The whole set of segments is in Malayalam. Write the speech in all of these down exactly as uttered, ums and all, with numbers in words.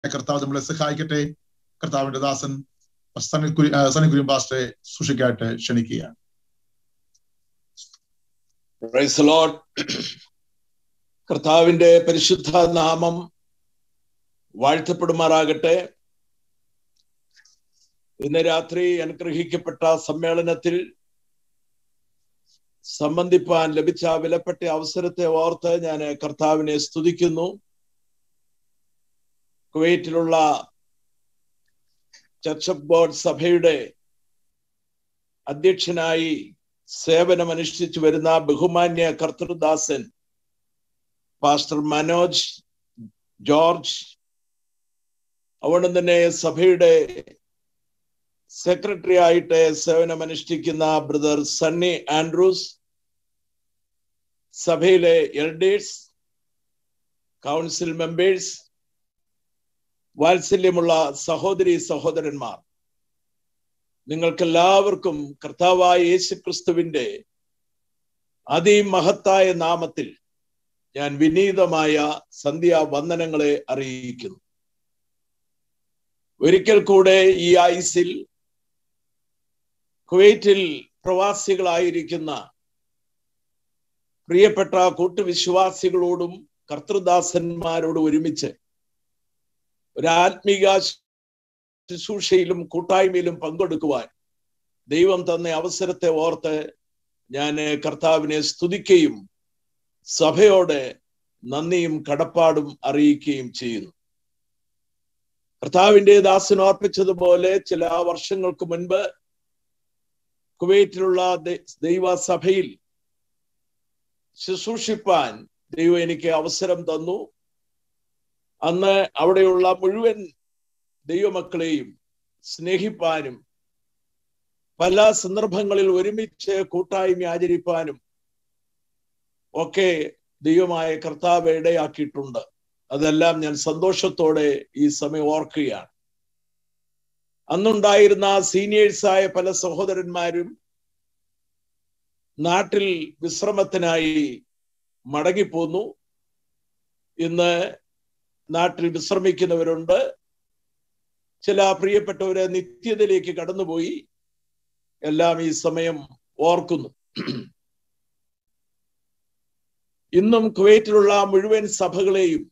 കർത്താവ് നമ്മളെ സഹായിക്കട്ടെ. കർത്താവിന്റെ ദാസൻ സണ്ണി കുര്യൻ പാസ്റ്ററെ സൂക്ഷിക്കായിട്ട് ക്ഷണിക്കുകയാണ്. Praise the Lord. കർത്താവിന്റെ പരിശുദ്ധ നാമം വാഴ്ത്തപ്പെടുമാറാകട്ടെ. ഇന്ന് രാത്രി അനുഗ്രഹിക്കപ്പെട്ട സമ്മേളനത്തിൽ സംബന്ധിപ്പാൻ ലഭിച്ച വിലപ്പെട്ട അവസരത്തെ ഓർത്ത് ഞാൻ കർത്താവിനെ സ്തുതിക്കുന്നു. കുവൈറ്റിലുള്ള ചർച്ച് ഓഫ് ഗോഡ് സഭയുടെ അധ്യക്ഷനായി സേവനമനുഷ്ഠിച്ചു വരുന്ന ബഹുമാന്യ കർത്തൃദാസൻ പാസ്റ്റർ മനോജ് ജോർജ്, അവിടെ തന്നെ സഭയുടെ സെക്രട്ടറി ആയിട്ട് സേവനമനുഷ്ഠിക്കുന്ന ബ്രദർ സണ്ണി ആൻഡ്രൂസ്, സഭയിലെ എൽഡേഴ്സ്, കൗൺസിൽ മെമ്പേഴ്സ്, വാത്സല്യമുള്ള സഹോദരി സഹോദരന്മാർ, നിങ്ങൾക്കെല്ലാവർക്കും കർത്താവായ യേശുക്രിസ്തുവിന്റെ അതിമഹത്തായ നാമത്തിൽ ഞാൻ വിനീതമായ സന്ധ്യാവന്ദനങ്ങളെ അറിയിക്കുന്നു. ഒരിക്കൽ കൂടെ ഈ ആയുസ്സിൽ കുവൈറ്റിൽ പ്രവാസികളായിരിക്കുന്ന പ്രിയപ്പെട്ട കൂട്ടുവിശ്വാസികളോടും കർത്തൃദാസന്മാരോടും ഒരുമിച്ച് ഒരാത്മീക ശുശ്രൂഷയിലും കൂട്ടായ്മയിലും പങ്കെടുക്കുവാൻ ദൈവം തന്ന അവസരത്തെ ഓർത്ത് ഞാൻ കർത്താവിനെ സ്തുതിക്കുകയും സഭയോട് നന്ദിയും കടപ്പാടും അറിയിക്കുകയും ചെയ്യുന്നു. കർത്താവിന്റെ ദാസൻ ഓർപ്പിച്ചതുപോലെ ചില വർഷങ്ങൾക്ക് മുൻപ് കുവൈറ്റിലുള്ള ദൈവസഭയിൽ ശുശ്രൂഷിപ്പാൻ ദൈവം എനിക്ക് അവസരം തന്നു. അന്ന് അവിടെയുള്ള മുഴുവൻ ദൈവമക്കളെയും സ്നേഹിപ്പാനും പല സന്ദർഭങ്ങളിൽ ഒരുമിച്ച് കൂട്ടായ്മ ആചരിപ്പാനും ഒക്കെ ദൈവമായ കർത്താവ് ഇടയാക്കിയിട്ടുണ്ട്. അതെല്ലാം ഞാൻ സന്തോഷത്തോടെ ഈ സമയം ഓർക്കുകയാണ്. അന്നുണ്ടായിരുന്ന സീനിയേഴ്സായ പല സഹോദരന്മാരും നാട്ടിൽ വിശ്രമത്തിനായി മടങ്ങിപ്പോന്നു. ഇന്ന് നാട്ടിൽ വിശ്രമിക്കുന്നവരുണ്ട്. ചില പ്രിയപ്പെട്ടവരെ നിത്യതയിലേക്ക് കടന്നുപോയി. എല്ലാം ഈ സമയം ഓർക്കുന്നു. ഇന്നും കുവൈറ്റിലുള്ള മുഴുവൻ സഭകളെയും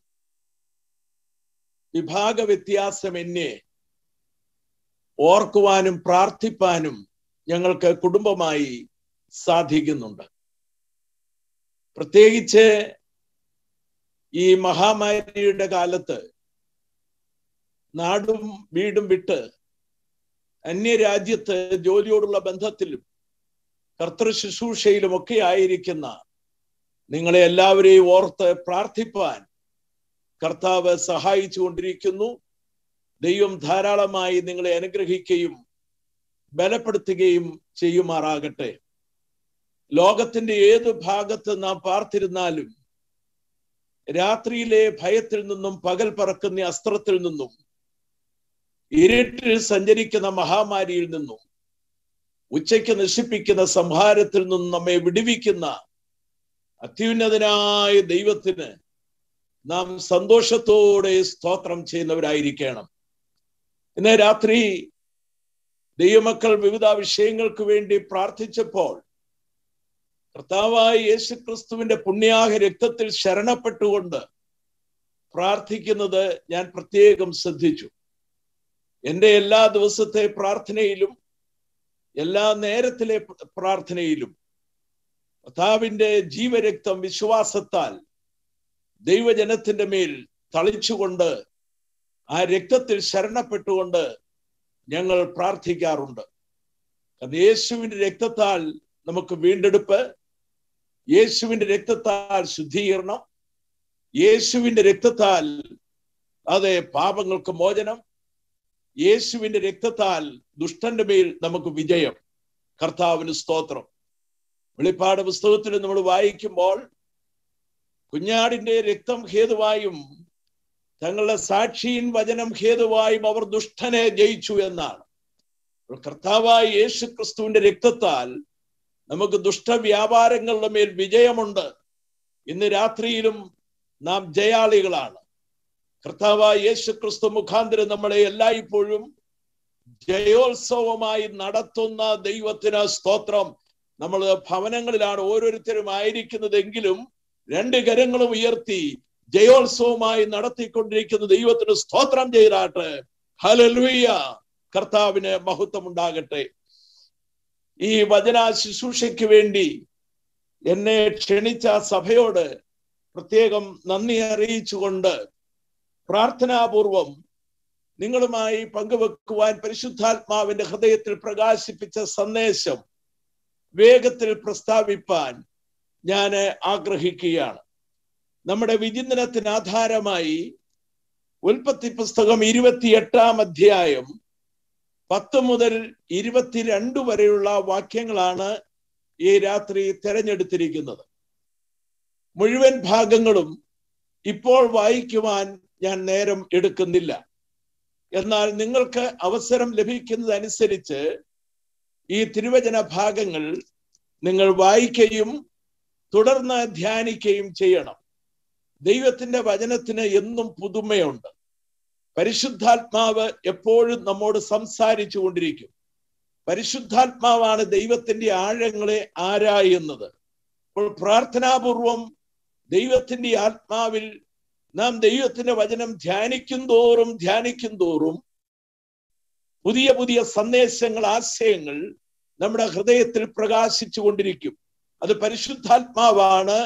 വിഭാഗ വ്യത്യാസമെന്നെ ഓർക്കുവാനും പ്രാർത്ഥിപ്പാനും ഞങ്ങൾക്ക് കുടുംബമായി സാധിക്കുന്നുണ്ട്. പ്രത്യേകിച്ച് ഈ മഹാമാരിയുടെ കാലത്ത് നാടും വീടും വിട്ട് അന്യരാജ്യത്ത് ജോലിയോടുള്ള ബന്ധത്തിലും കർത്തൃ ശുശ്രൂഷയിലും ഒക്കെ ആയിരിക്കുന്ന നിങ്ങളെ എല്ലാവരെയും ഓർത്ത് പ്രാർത്ഥിപ്പാൻ കർത്താവ് സഹായിച്ചു കൊണ്ടിരിക്കുന്നു. ദൈവം ധാരാളമായി നിങ്ങളെ അനുഗ്രഹിക്കുകയും ബലപ്പെടുത്തുകയും ചെയ്യുമാറാകട്ടെ. ലോകത്തിന്റെ ഏത് ഭാഗത്ത് നാം പാർത്തിരുന്നാലും രാത്രിയിലെ ഭയത്തിൽ നിന്നും പകൽ പറക്കുന്ന അസ്ത്രത്തിൽ നിന്നും ഇരുട്ടിൽ സഞ്ചരിക്കുന്ന മഹാമാരിയിൽ നിന്നും ഉച്ചയ്ക്ക് നശിപ്പിക്കുന്ന സംഹാരത്തിൽ നിന്നും നമ്മെ വിടുവിക്കുന്ന അത്യുന്നതനായ ദൈവത്തിന് നാം സന്തോഷത്തോടെ സ്തോത്രം ചെയ്യുന്നവരായിരിക്കണം. ഇന്ന് രാത്രി ദൈവമക്കൾ വിവിധ വിഷയങ്ങൾക്ക് വേണ്ടി പ്രാർത്ഥിച്ചപ്പോൾ കർത്താവായ യേശുക്രിസ്തുവിന്റെ പുണ്യാഹ രക്തത്തിൽ ശരണപ്പെട്ടുകൊണ്ട് പ്രാർത്ഥിക്കുന്നത് ഞാൻ പ്രത്യേകം ശ്രദ്ധിച്ചു. എൻ്റെ എല്ലാ ദിവസത്തെ പ്രാർത്ഥനയിലും എല്ലാ നേരത്തിലെ പ്രാർത്ഥനയിലും കർത്താവിന്റെ ജീവരക്തം വിശ്വാസത്താൽ ദൈവജനത്തിന്റെ മേൽ തളിച്ചുകൊണ്ട് ആ രക്തത്തിൽ ശരണപ്പെട്ടുകൊണ്ട് ഞങ്ങൾ പ്രാർത്ഥിക്കാറുണ്ട്. യേശുവിന്റെ രക്തത്താൽ നമുക്ക് വീണ്ടെടുപ്പ്, യേശുവിന്റെ രക്തത്താൽ ശുദ്ധീകരണം, യേശുവിന്റെ രക്തത്താൽ അതെ പാപങ്ങൾക്ക് മോചനം, യേശുവിന്റെ രക്തത്താൽ ദുഷ്ടന്റെ മേൽ നമുക്ക് വിജയം. കർത്താവിന് സ്തോത്രം. വെളിപ്പാട് പുസ്തകത്തിൽ നമ്മൾ വായിക്കുമ്പോൾ കുഞ്ഞാടിന്റെ രക്തം ഹേതുവായും തങ്ങളുടെ സാക്ഷിയിൻ വചനം ഹേതുവായും അവർ ദുഷ്ടനെ ജയിച്ചു എന്നാണ്. കർത്താവായ യേശു ക്രിസ്തുവിന്റെ രക്തത്താൽ നമുക്ക് ദുഷ്ടവ്യാപാരങ്ങളുടെ മേൽ വിജയമുണ്ട്. ഇന്ന് രാത്രിയിലും നാം ജയാളികളാണ്. കർത്താവായ യേശു ക്രിസ്തു മുഖാന്തരം നമ്മളെ എല്ലായ്പ്പോഴും ജയോത്സവമായി നടത്തുന്ന ദൈവത്തിന് സ്തോത്രം. നമ്മൾ ഭവനങ്ങളിലാണ് ഓരോരുത്തരും ആയിരിക്കുന്നതെങ്കിലും രണ്ട് കരങ്ങളും ഉയർത്തി ജയോത്സവമായി നടത്തിക്കൊണ്ടിരിക്കുന്ന ദൈവത്തിന് സ്തോത്രം ചെയ്താട്ടെ. ഹല്ലേലൂയ. കർത്താവിന് മഹത്വം ഉണ്ടാകട്ടെ. ഈ വചന ശുശ്രൂഷയ്ക്ക് വേണ്ടി എന്നെ ക്ഷണിച്ച സഭയോട് പ്രത്യേകം നന്ദി അറിയിച്ചുകൊണ്ട് പ്രാർത്ഥനാപൂർവം നിങ്ങളുമായി പങ്കുവെക്കുവാൻ പരിശുദ്ധാത്മാവിന്റെ ഹൃദയത്തിൽ പ്രകാശിപ്പിച്ച സന്ദേശം വേഗത്തിൽ പ്രസ്താവിപ്പാൻ ഞാൻ ആഗ്രഹിക്കുകയാണ്. നമ്മുടെ വിചിന്തനത്തിന് ആധാരമായി ഉൽപ്പത്തി പുസ്തകം ഇരുപത്തിയെട്ടാം അധ്യായം പത്ത് മുതൽ ഇരുപത്തിരണ്ട് വരെയുള്ള വാക്യങ്ങളാണ് ഈ രാത്രി തെരഞ്ഞെടുത്തിരിക്കുന്നത്. മുഴുവൻ ഭാഗങ്ങളും ഇപ്പോൾ വായിക്കുവാൻ ഞാൻ നേരം എടുക്കുന്നില്ല. എന്നാൽ നിങ്ങൾക്ക് അവസരം ലഭിക്കുന്നതനുസരിച്ച് ഈ തിരുവചന ഭാഗങ്ങൾ നിങ്ങൾ വായിക്കുകയും തുടർന്ന് ധ്യാനിക്കുകയും ചെയ്യണം. ദൈവത്തിന്റെ വചനത്തിന് എന്നും പുതുമയുണ്ട്. പരിശുദ്ധാത്മാവ് എപ്പോഴും നമ്മോട് സംസാരിച്ചു കൊണ്ടിരിക്കും. പരിശുദ്ധാത്മാവാണ് ദൈവത്തിന്റെ ആഴങ്ങളെ ആരായുന്നത്. അപ്പോൾ പ്രാർത്ഥനാപൂർവം ദൈവത്തിന്റെ ആത്മാവിൽ നാം ദൈവത്തിന്റെ വചനം ധ്യാനിക്കും തോറും ധ്യാനിക്കും തോറും പുതിയ പുതിയ സന്ദേശങ്ങൾ, ആശയങ്ങൾ നമ്മുടെ ഹൃദയത്തിൽ പ്രകാശിച്ചു കൊണ്ടിരിക്കും. അത് പരിശുദ്ധാത്മാവാണ്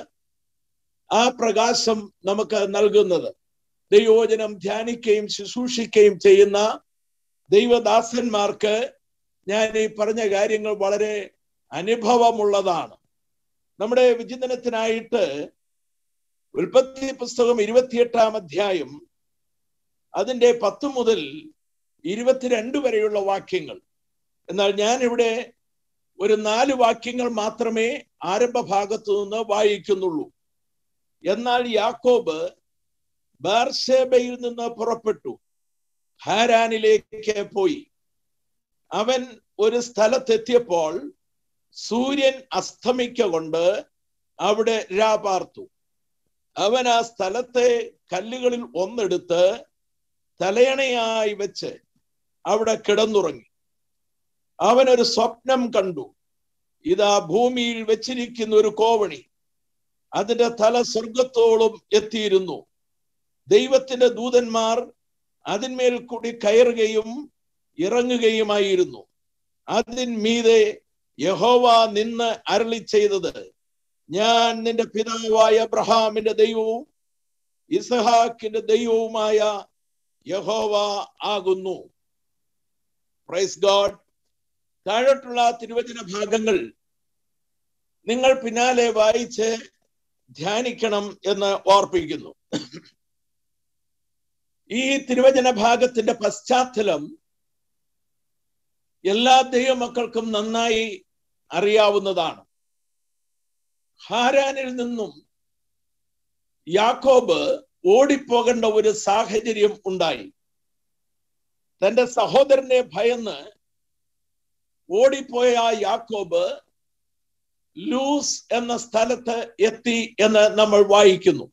ആ പ്രകാശം നമുക്ക് നൽകുന്നത്. ദൈവവചനം ധ്യാനിക്കുകയും ശുശ്രൂഷിക്കുകയും ചെയ്യുന്ന ദൈവദാസന്മാർക്ക് ഞാൻ ഈ പറഞ്ഞ കാര്യങ്ങൾ വളരെ അനുഭവമുള്ളതാണ്. നമ്മുടെ വിചിന്തനത്തിനായിട്ട് ഉൽപ്പത്തി പുസ്തകം ഇരുപത്തിയെട്ടാം അധ്യായം അതിന്റെ പത്ത് മുതൽ ഇരുപത്തിരണ്ട് വരെയുള്ള വാക്യങ്ങൾ. എന്നാൽ ഞാൻ ഇവിടെ ഒരു നാല് വാക്യങ്ങൾ മാത്രമേ ആരംഭ ഭാഗത്തു നിന്ന് വായിക്കുന്നുള്ളൂ. എന്നാൽ യാക്കോബ് ബേർശേബയിൽ നിന്ന് പുറപ്പെട്ടു ഹാരാനിലേക്ക് പോയി. അവൻ ഒരു സ്ഥലത്തെത്തിയപ്പോൾ സൂര്യൻ അസ്തമിക്കൊണ്ട് അവിടെ രാപാർത്തു. അവൻ ആ സ്ഥലത്തെ കല്ലുകളിൽ ഒന്നെടുത്ത് തലയണയായി വെച്ച് അവിടെ കിടന്നുറങ്ങി. അവൻ ഒരു സ്വപ്നം കണ്ടു. ഇതാ ഭൂമിയിൽ വെച്ചിരിക്കുന്ന ഒരു കോവണി, അതിന്റെ തല സ്വർഗത്തോളം എത്തിയിരുന്നു. ദൈവത്തിന്റെ ദൂതന്മാർ അതിന്മേൽ കൂടി കയറുകയും ഇറങ്ങുകയുമായിരുന്നു. അതിന്മീതെ യഹോവ നിന്ന് അരുളി ചെയ്തത്, ഞാൻ നിന്റെ പിതാവായ അബ്രഹാമിന്റെ ദൈവവും ഇസ്ഹാക്കിന്റെ ദൈവവുമായ യഹോവ ആകുന്നു. Praise God. താഴോട്ടുള്ള തിരുവചന ഭാഗങ്ങൾ നിങ്ങൾ പിന്നാലെ വായിച്ച് ധ്യാനിക്കണം എന്ന് ഓർപ്പിക്കുന്നു. ഈ തിരുവചന ഭാഗത്തിന്റെ പശ്ചാത്തലം എല്ലാ ദൈവമക്കൾക്കും നന്നായി അറിയാവുന്നതാണ്. ഹാരാനിൽ നിന്നും യാക്കോബ് ഓടിപ്പോകേണ്ട ഒരു സാഹചര്യം ഉണ്ടായി. തന്റെ സഹോദരനെ ഭയന്ന് ഓടിപ്പോയ ആ യാക്കോബ് ലൂസ് എന്ന സ്ഥലത്ത് എത്തി എന്ന് നമ്മൾ വായിക്കുന്നു.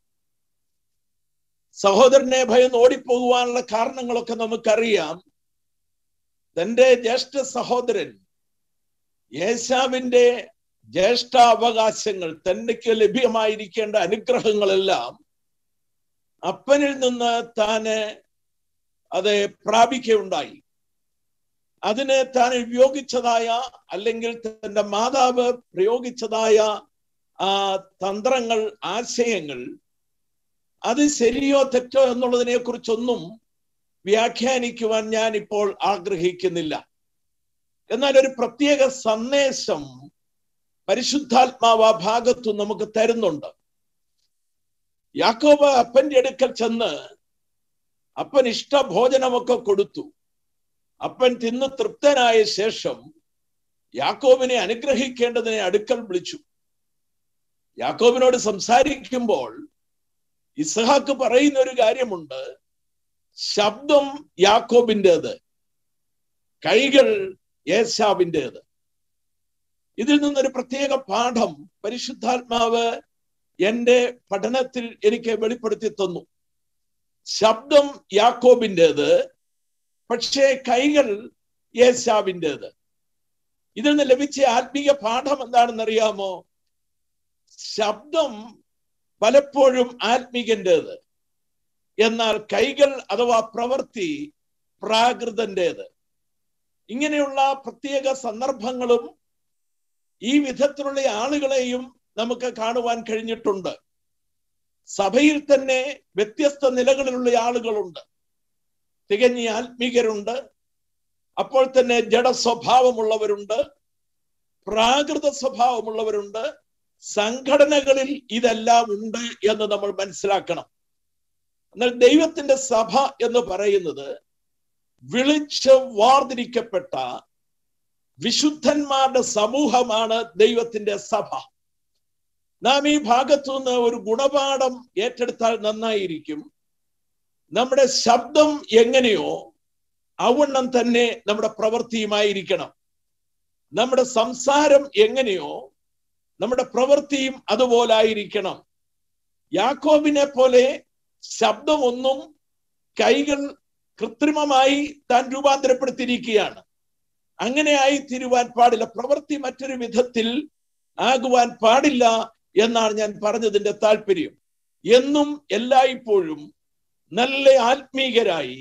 സഹോദരനെ ഭയന്ന് ഓടിപ്പോകുവാനുള്ള കാരണങ്ങളൊക്കെ നമുക്കറിയാം. തന്റെ ജ്യേഷ്ഠ സഹോദരൻ ഏശാവിന്റെ ജ്യേഷ്ഠാവകാശങ്ങൾ, തനിക്ക് ലഭ്യമായിരിക്കേണ്ട അനുഗ്രഹങ്ങളെല്ലാം അപ്പനിൽ നിന്ന് താന് അത് പ്രാപിക്കുകയുണ്ടായി. അതിന് താൻ ഉപയോഗിച്ചതായ അല്ലെങ്കിൽ തന്റെ മാതാവ് പ്രയോഗിച്ചതായ ആ തന്ത്രങ്ങൾ, ആശയങ്ങൾ, അത് ശരിയോ തെറ്റോ എന്നുള്ളതിനെ കുറിച്ചൊന്നും വ്യാഖ്യാനിക്കുവാൻ ഞാൻ ഇപ്പോൾ ആഗ്രഹിക്കുന്നില്ല. എന്നാൽ ഒരു പ്രത്യേക സന്ദേശം പരിശുദ്ധാത്മാവ് ആ ഭാഗത്തു നമുക്ക് തരുന്നുണ്ട്. യാക്കോബ് അപ്പന്റെ അടുക്കൽ ചെന്ന് അപ്പൻ ഇഷ്ടഭോജനമൊക്കെ കൊടുത്തു. അപ്പൻ തിന്ന് തൃപ്തനായ ശേഷം യാക്കോബിനെ അനുഗ്രഹിക്കേണ്ടതിനെ അടുക്കൽ വിളിച്ചു. യാക്കോബിനോട് സംസാരിക്കുമ്പോൾ ഇസ്ഹാക്ക് പറയുന്ന ഒരു കാര്യമുണ്ട്. ശബ്ദം യാക്കോബിൻ്റെത്, കൈകൾ ഏശാവിൻ്റെത്. ഇതിൽ നിന്നൊരു പ്രത്യേക പാഠം പരിശുദ്ധാത്മാവ് എൻ്റെ പഠനത്തിൽ എനിക്ക് വെളിപ്പെടുത്തി തന്നു. ശബ്ദം യാക്കോബിൻ്റെത്, പക്ഷേ കൈകൾ ഏശാവിൻ്റെത്. ഇതിൽ നിന്ന് ലഭിച്ച ആത്മീയ പാഠം എന്താണെന്നറിയാമോ? ശബ്ദം പലപ്പോഴും ആത്മീകന്റേത്, എന്നാൽ കൈകൾ അഥവാ പ്രവൃത്തി പ്രാകൃതന്റേത്. ഇങ്ങനെയുള്ള പ്രത്യേക സന്ദർഭങ്ങളും ഈ വിധത്തിലുള്ള ആളുകളെയും നമുക്ക് കാണുവാൻ കഴിഞ്ഞിട്ടുണ്ട്. സഭയിൽ തന്നെ വ്യത്യസ്ത നിലകളിലുള്ള ആളുകളുണ്ട്. തികഞ്ഞ ആത്മീകരുണ്ട്, അപ്പോൾ തന്നെ ജഡ സ്വഭാവമുള്ളവരുണ്ട്, പ്രാകൃത സ്വഭാവമുള്ളവരുണ്ട്. സംഘടനകളിൽ ഇതെല്ലാം ഉണ്ട് എന്ന് നമ്മൾ മനസ്സിലാക്കണം. എന്നാൽ ദൈവത്തിന്റെ സഭ എന്ന് പറയുന്നത് വിളിച്ച് വാർതിരിക്കപ്പെട്ട വിശുദ്ധന്മാരുടെ സമൂഹമാണ് ദൈവത്തിന്റെ സഭ. നാം ഈ ഭാഗത്തു നിന്ന് ഒരു ഗുണപാഠം ഏറ്റെടുത്താൽ നന്നായിരിക്കും. നമ്മുടെ ശബ്ദം എങ്ങനെയോ അവണ്ണം തന്നെ നമ്മുടെ പ്രവൃത്തിയുമായിരിക്കണം. നമ്മുടെ സംസാരം എങ്ങനെയോ നമ്മുടെ പ്രവൃത്തിയും അതുപോലായിരിക്കണം. യാക്കോബിനെ പോലെ ശബ്ദമൊന്നും കൈകൾ കൃത്രിമമായി താൻ രൂപാന്തരപ്പെടുത്തിയിരിക്കുകയാണ്. അങ്ങനെ ആയി തീരുവാൻ പാടില്ല. പ്രവൃത്തി മറ്റൊരു വിധത്തിൽ ആകുവാൻ പാടില്ല എന്നാണ് ഞാൻ പറഞ്ഞതിന്റെ താല്പര്യം. എന്നും എല്ലായ്പ്പോഴും നല്ല ആത്മീകരായി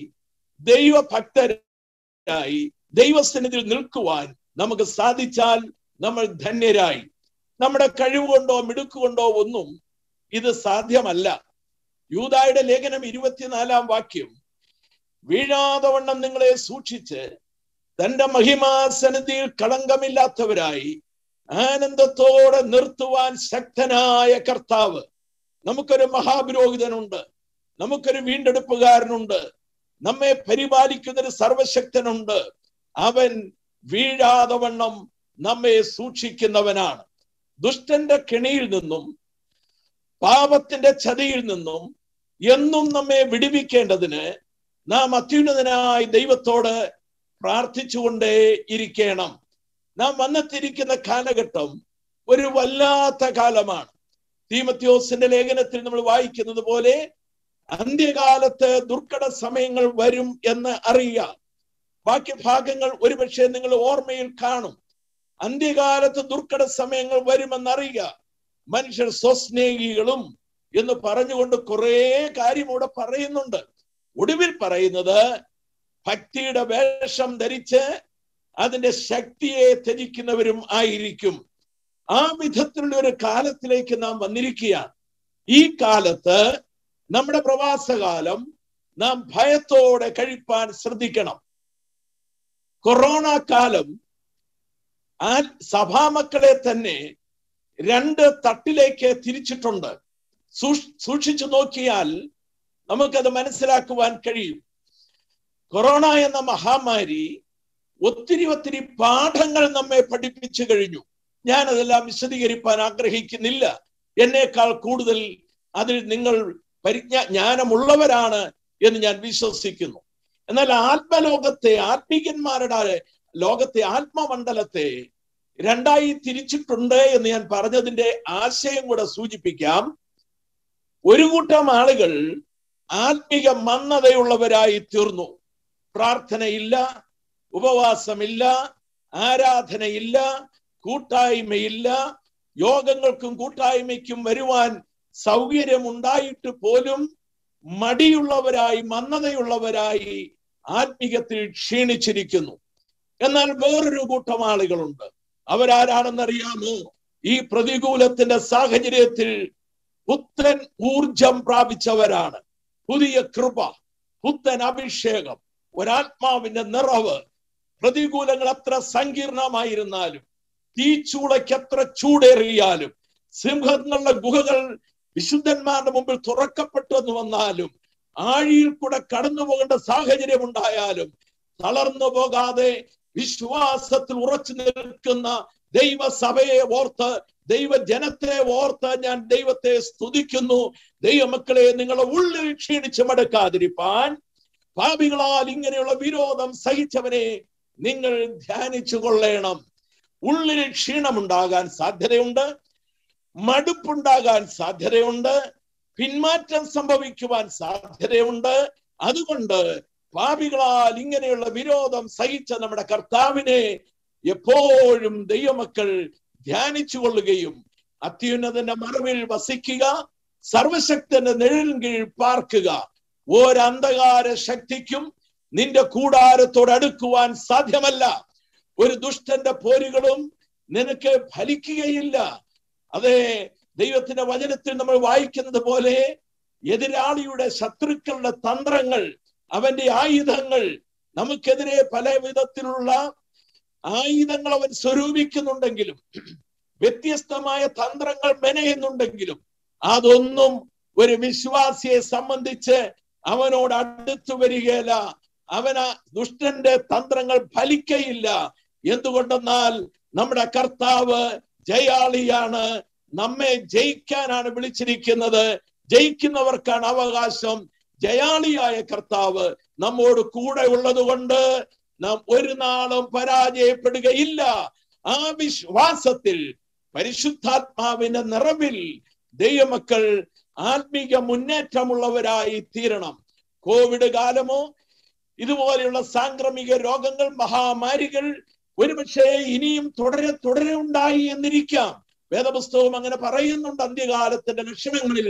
ദൈവഭക്തരായി ദൈവസന്നിധിയിൽ നിൽക്കുവാൻ നമുക്ക് സാധിച്ചാൽ നമ്മൾ ധന്യരായി. നമ്മുടെ കഴിവുകൊണ്ടോ മിടുക്കുകൊണ്ടോ ഒന്നും ഇത് സാധ്യമല്ല. യൂദായുടെ ലേഖനം ഇരുപത്തിനാലാം വാക്യം, വീഴാതെ വണ്ണം നിങ്ങളെ സൂക്ഷിച്ച് തന്റെ മഹിമാസന്നിധിയിൽ കളങ്കമില്ലാത്തവരായി ആനന്ദത്തോടെ നിർത്തുവാൻ ശക്തനായ കർത്താവ്. നമുക്കൊരു മഹാപുരോഹിതനുണ്ട്, നമുക്കൊരു വീണ്ടെടുപ്പുകാരനുണ്ട്, നമ്മെ പരിപാലിക്കുന്നൊരു സർവശക്തനുണ്ട്. അവൻ വീഴാതെ വണ്ണം നമ്മെ സൂക്ഷിക്കുന്നവനാണ്. ദുഷ്ടന്റെ കെണിയിൽ നിന്നും പാപത്തിന്റെ ചതിയിൽ നിന്നും എന്നും നമ്മെ വിടുവിക്കേണ്ടതിന് നാം അത്യുന്നതനായ ദൈവത്തോട് പ്രാർത്ഥിച്ചുകൊണ്ടേ ഇരിക്കണം. നാം വന്നെത്തിയിരിക്കുന്ന കാലഘട്ടം ഒരു വല്ലാത്ത കാലമാണ്. തീമോഥെയോസിന്റെ ലേഖനത്തിൽ നമ്മൾ വായിക്കുന്നത് പോലെ അന്ത്യകാലത്ത് ദുർഘട സമയങ്ങൾ വരും എന്ന് അറിയാം. ബാക്കി ഭാഗങ്ങൾ ഒരുപക്ഷെ നിങ്ങൾ ഓർമ്മയിൽ കാണും. അന്ത്യകാലത്ത് ദുർഘട സമയങ്ങൾ വരുമെന്നറിയുക. മനുഷ്യർ സ്വസ്നേഹികളും എന്ന് പറഞ്ഞുകൊണ്ട് കുറെ കാര്യം ഇവിടെ പറയുന്നുണ്ട്. ഒടുവിൽ പറയുന്നത് ഭക്തിയുടെ വേഷം ധരിച്ച് അതിന്റെ ശക്തിയെ ത്യജിക്കുന്നവരും ആയിരിക്കും. ആ വിധത്തിലുള്ള ഒരു കാലത്തിലേക്ക് നാം വന്നിരിക്കുകയാണ്. ഈ കാലത്ത് നമ്മുടെ പ്രവാസകാലം നാം ഭയത്തോടെ കഴിപ്പാൻ ശ്രദ്ധിക്കണം. കൊറോണ കാലം ആ സഭാമക്കളെ തന്നെ രണ്ട് തട്ടിലേക്ക് തിരിച്ചിട്ടുണ്ട്. സൂക്ഷിച്ചു നോക്കിയാൽ നമുക്കത് മനസ്സിലാക്കുവാൻ കഴിയും. കൊറോണ എന്ന മഹാമാരി ഒത്തിരി ഒത്തിരി പാഠങ്ങൾ നമ്മെ പഠിപ്പിച്ചു കഴിഞ്ഞു. ഞാൻ അതെല്ലാം വിശദീകരിക്കാൻ ആഗ്രഹിക്കുന്നില്ല. എന്നേക്കാൾ കൂടുതൽ അതിൽ നിങ്ങൾ പരിജ്ഞാ ജ്ഞാനമുള്ളവരാണ് എന്ന് ഞാൻ വിശ്വസിക്കുന്നു. എന്നാൽ ആത്മലോകത്തെ, ആത്മീകന്മാരുടെ ലോകത്തെ, ആത്മമണ്ഡലത്തെ രണ്ടായി തിരിച്ചിട്ടുണ്ട് എന്ന് ഞാൻ പറഞ്ഞതിന്റെ ആശയം കൂടെ സൂചിപ്പിക്കാം. ഒരു കൂട്ടം ആളുകൾ ആത്മീക മന്ദതയുള്ളവരായി തീർന്നു. പ്രാർത്ഥനയില്ല, ഉപവാസമില്ല, ആരാധനയില്ല, കൂട്ടായ്മയില്ല. യോഗങ്ങൾക്കും കൂട്ടായ്മയ്ക്കും വരുവാൻ സൗകര്യമുണ്ടായിട്ട് പോലും മടിയുള്ളവരായി, മന്ദതയുള്ളവരായി ആത്മീകത്തിൽ ക്ഷീണിച്ചിരിക്കുന്നു. എന്നാൽ വേറൊരു കൂട്ടം ആളുകളുണ്ട്. അവരാരാണെന്നറിയാമോ? ഈ പ്രതികൂലത്തിന്റെ സാഹചര്യത്തിൽ പുത്തൻ ഊർജം പ്രാപിച്ചവരാണ്. പുതിയ കൃപ, പുത്തൻ അഭിഷേകം, ഒരാത്മാവിന്റെ നിറവ്. പ്രതികൂലങ്ങൾ എത്ര സങ്കീർണമായിരുന്നാലും, തീച്ചൂളയ്ക്ക് എത്ര ചൂടേറിയാലും, സിംഹങ്ങളുടെ ഗുഹകൾ വിശുദ്ധന്മാരുടെ മുമ്പിൽ തുറക്കപ്പെട്ടു എന്ന് വന്നാലും, ആഴിയിൽ കൂടെ കടന്നു പോകേണ്ട സാഹചര്യം ഉണ്ടായാലും തളർന്നു പോകാതെ വിശ്വാസത്തിൽ ഉറച്ചു നിൽക്കുന്ന ദൈവസഭയെ ഓർത്ത്, ദൈവജനത്തെ ഓർത്ത് ഞാൻ ദൈവത്തെ സ്തുതിക്കുന്നു. ദൈവമക്കളെ, നിങ്ങളെ ഉള്ളിൽ ക്ഷീണിച്ച് മടക്കാതിരിപ്പാൻ പാപികളാൽ ഇങ്ങനെയുള്ള വിരോധം സഹിച്ചവനെ നിങ്ങൾ ധ്യാനിച്ചു കൊള്ളണം. ഉള്ളിൽ ക്ഷീണമുണ്ടാകാൻ സാധ്യതയുണ്ട്, മടുപ്പുണ്ടാകാൻ സാധ്യതയുണ്ട്, പിന്മാറ്റം സംഭവിക്കുവാൻ സാധ്യതയുണ്ട്. അതുകൊണ്ട് പാപികളാൽ ഇങ്ങനെയുള്ള വിരോധം സഹിച്ച നമ്മുടെ കർത്താവിനെ എപ്പോഴും ദൈവമക്കൾ ധ്യാനിച്ചു കൊള്ളുകയും അത്യുന്നതന്റെ മറവിൽ വസിക്കുക, സർവശക്തന്റെ നിഴലിൻ കീഴിൽ പാർക്കുക. ഒരന്ധകാര ശക്തിക്കും നിന്റെ കൂടാരത്തോട് അടുക്കുവാൻ സാധ്യമല്ല. ഒരു ദുഷ്ടന്റെ പോരുകളും നിനക്ക് ഫലിക്കുകയില്ല. അതെ, ദൈവത്തിന്റെ വചനത്തിൽ നമ്മൾ വായിക്കുന്നത് പോലെ എതിരാളിയുടെ ശത്രുക്കളുടെ തന്ത്രങ്ങൾ, അവന്റെ ആയുധങ്ങൾ, നമുക്കെതിരെ പല വിധത്തിലുള്ള ആയുധങ്ങൾ അവൻ സ്വരൂപിക്കുന്നുണ്ടെങ്കിലും, വ്യത്യസ്തമായ തന്ത്രങ്ങൾ മെനയുന്നുണ്ടെങ്കിലും, അതൊന്നും ഒരു വിശ്വാസിയെ സംബന്ധിച്ച് അവനോട് അടുത്തു വരികയില്ല. അവന് ദുഷ്ടന്റെ തന്ത്രങ്ങൾ ഫലിക്കയില്ല. എന്തുകൊണ്ടെന്നാൽ നമ്മുടെ കർത്താവ് ജയാളിയാണ്. നമ്മെ ജയിക്കാനാണ് വിളിച്ചിരിക്കുന്നത്. ജയിക്കുന്നവർക്കാണ് അവകാശം. ജയാളിയായ കർത്താവ് നമ്മോട് കൂടെ ഉള്ളത് കൊണ്ട് നാം ഒരു നാളും പരാജയപ്പെടുകയില്ല. ആ വിശ്വാസത്തിൽ പരിശുദ്ധാത്മാവിന്റെ നിറവിൽ ദൈവമക്കൾ ആത്മീക മുന്നേറ്റമുള്ളവരായി തീരണം. കോവിഡ് കാലമോ ഇതുപോലെയുള്ള സാംക്രമിക രോഗങ്ങൾ, മഹാമാരികൾ ഒരുപക്ഷെ ഇനിയും തുടരെ തുടരെ ഉണ്ടായി എന്നിരിക്കാം. വേദപുസ്തകം അങ്ങനെ പറയുന്നുണ്ട്. അന്ത്യകാലത്തിന്റെ ലക്ഷണങ്ങളിൽ